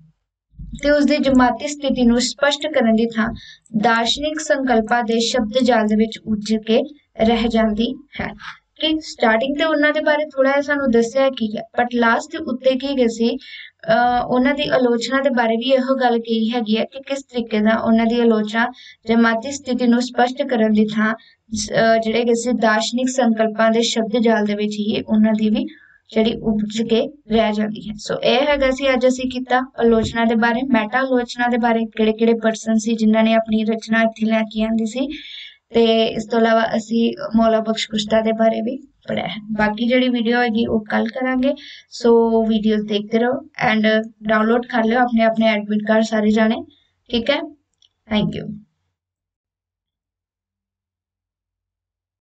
ਤੇ ਉਸ ਦੀ ਜਮਾਤੀ ਸਥਿਤੀ ਨੂੰ ਸਪਸ਼ਟ ਕਰਨ ਦੀ ਥਾਂ ਦਾਰਸ਼ਨਿਕ ਸੰਕਲਪਾਂ ਦੇ ਸ਼ਬਦ ਜਾਲ ਦੇ ਵਿੱਚ ਉੱਜ ਕੇ ਰਹਿ ਜਾਂਦੀ ਹੈ। ਕਿ ਸਟਾਰਟਿੰਗ ਤੇ ਉਹਨਾਂ ਦੇ ਬਾਰੇ ਥੋੜਾ ਜਿਹਾ ਸਾਨੂੰ ਦੱਸਿਆ ਕੀ ਹੈ ਬਟ ਲਾਸਟ ਦੇ ਉੱਤੇ ਕੀ ਗਏ ਸੀ ਉਹਨਾਂ ਦੀ ਆਲੋਚਨਾ ਦੇ ਬਾਰੇ ਵੀ ਇਹੋ ਗੱਲ ਕਹੀ ਹੈਗੀ ਹੈ ਕਿ ਕਿਸ ਤਰੀਕੇ ਨਾਲ ਉਹਨਾਂ ਦੀ ਆਲੋਚਨਾ ਜਮਾਤੀ ਸਥਿਤੀ ਨੂੰ ਸਪਸ਼ਟ ਕਰਨ ਦੀ ਥਾਂ ਜਿਹੜੇ ਗਏ ਸੀ ਦਾਰਸ਼ਨਿਕ ਸੰਕਲਪਾਂ ਦੇ ਸ਼ਬਦ ਜਾਲ ਦੇ ਵਿੱਚ ਹੀ ਉਹਨਾਂ ਦੀ ਵੀ ਜਿਹੜੀ ਉਪਜ ਕੇ ਰਹਿ ਜਾਂਦੀ ਹੈ। ਸੋ ਇਹ ਹੈਗਾ ਸੀ ਅੱਜ ਅਸੀਂ ਕੀਤਾ ਆਲੋਚਨਾ ਦੇ ਬਾਰੇ, ਮੈਟਾ ਆਲੋਚਨਾ ਦੇ ਬਾਰੇ ਕਿਹੜੇ ਕਿਹੜੇ ਪਰਸਨ ਸੀ ਜਿਨ੍ਹਾਂ ਨੇ ਆਪਣੀ ਰਚਨਾ ਇੱਥੇ ਲੈ ਕੇ ਆਂਦੀ ਸੀ ਤੇ ਇਸ ਤੋਂ ਇਲਾਵਾ ਅਸੀਂ ਮੌਲਾ ਬਖਸ਼ ਕੁਸ਼ਤਾ ਦੇ ਬਾਰੇ ਵੀ ਪੜਿਆ ਹੈ। ਬਾਕੀ ਜਿਹੜੀ ਵੀਡੀਓ ਹੈਗੀ ਉਹ ਕੱਲ ਕਰਾਂਗੇ। ਸੋ ਵੀਡੀਓਜ਼ ਦੇਖਦੇ ਰਹੋ ਐਂਡ ਡਾਊਨਲੋਡ ਕਰ ਲਿਓ ਆਪਣੇ ਆਪਣੇ ਐਡਮਿਟ ਕਾਰਡ ਸਾਰੇ ਜਾਣੇ, ਠੀਕ ਹੈ। Thank you.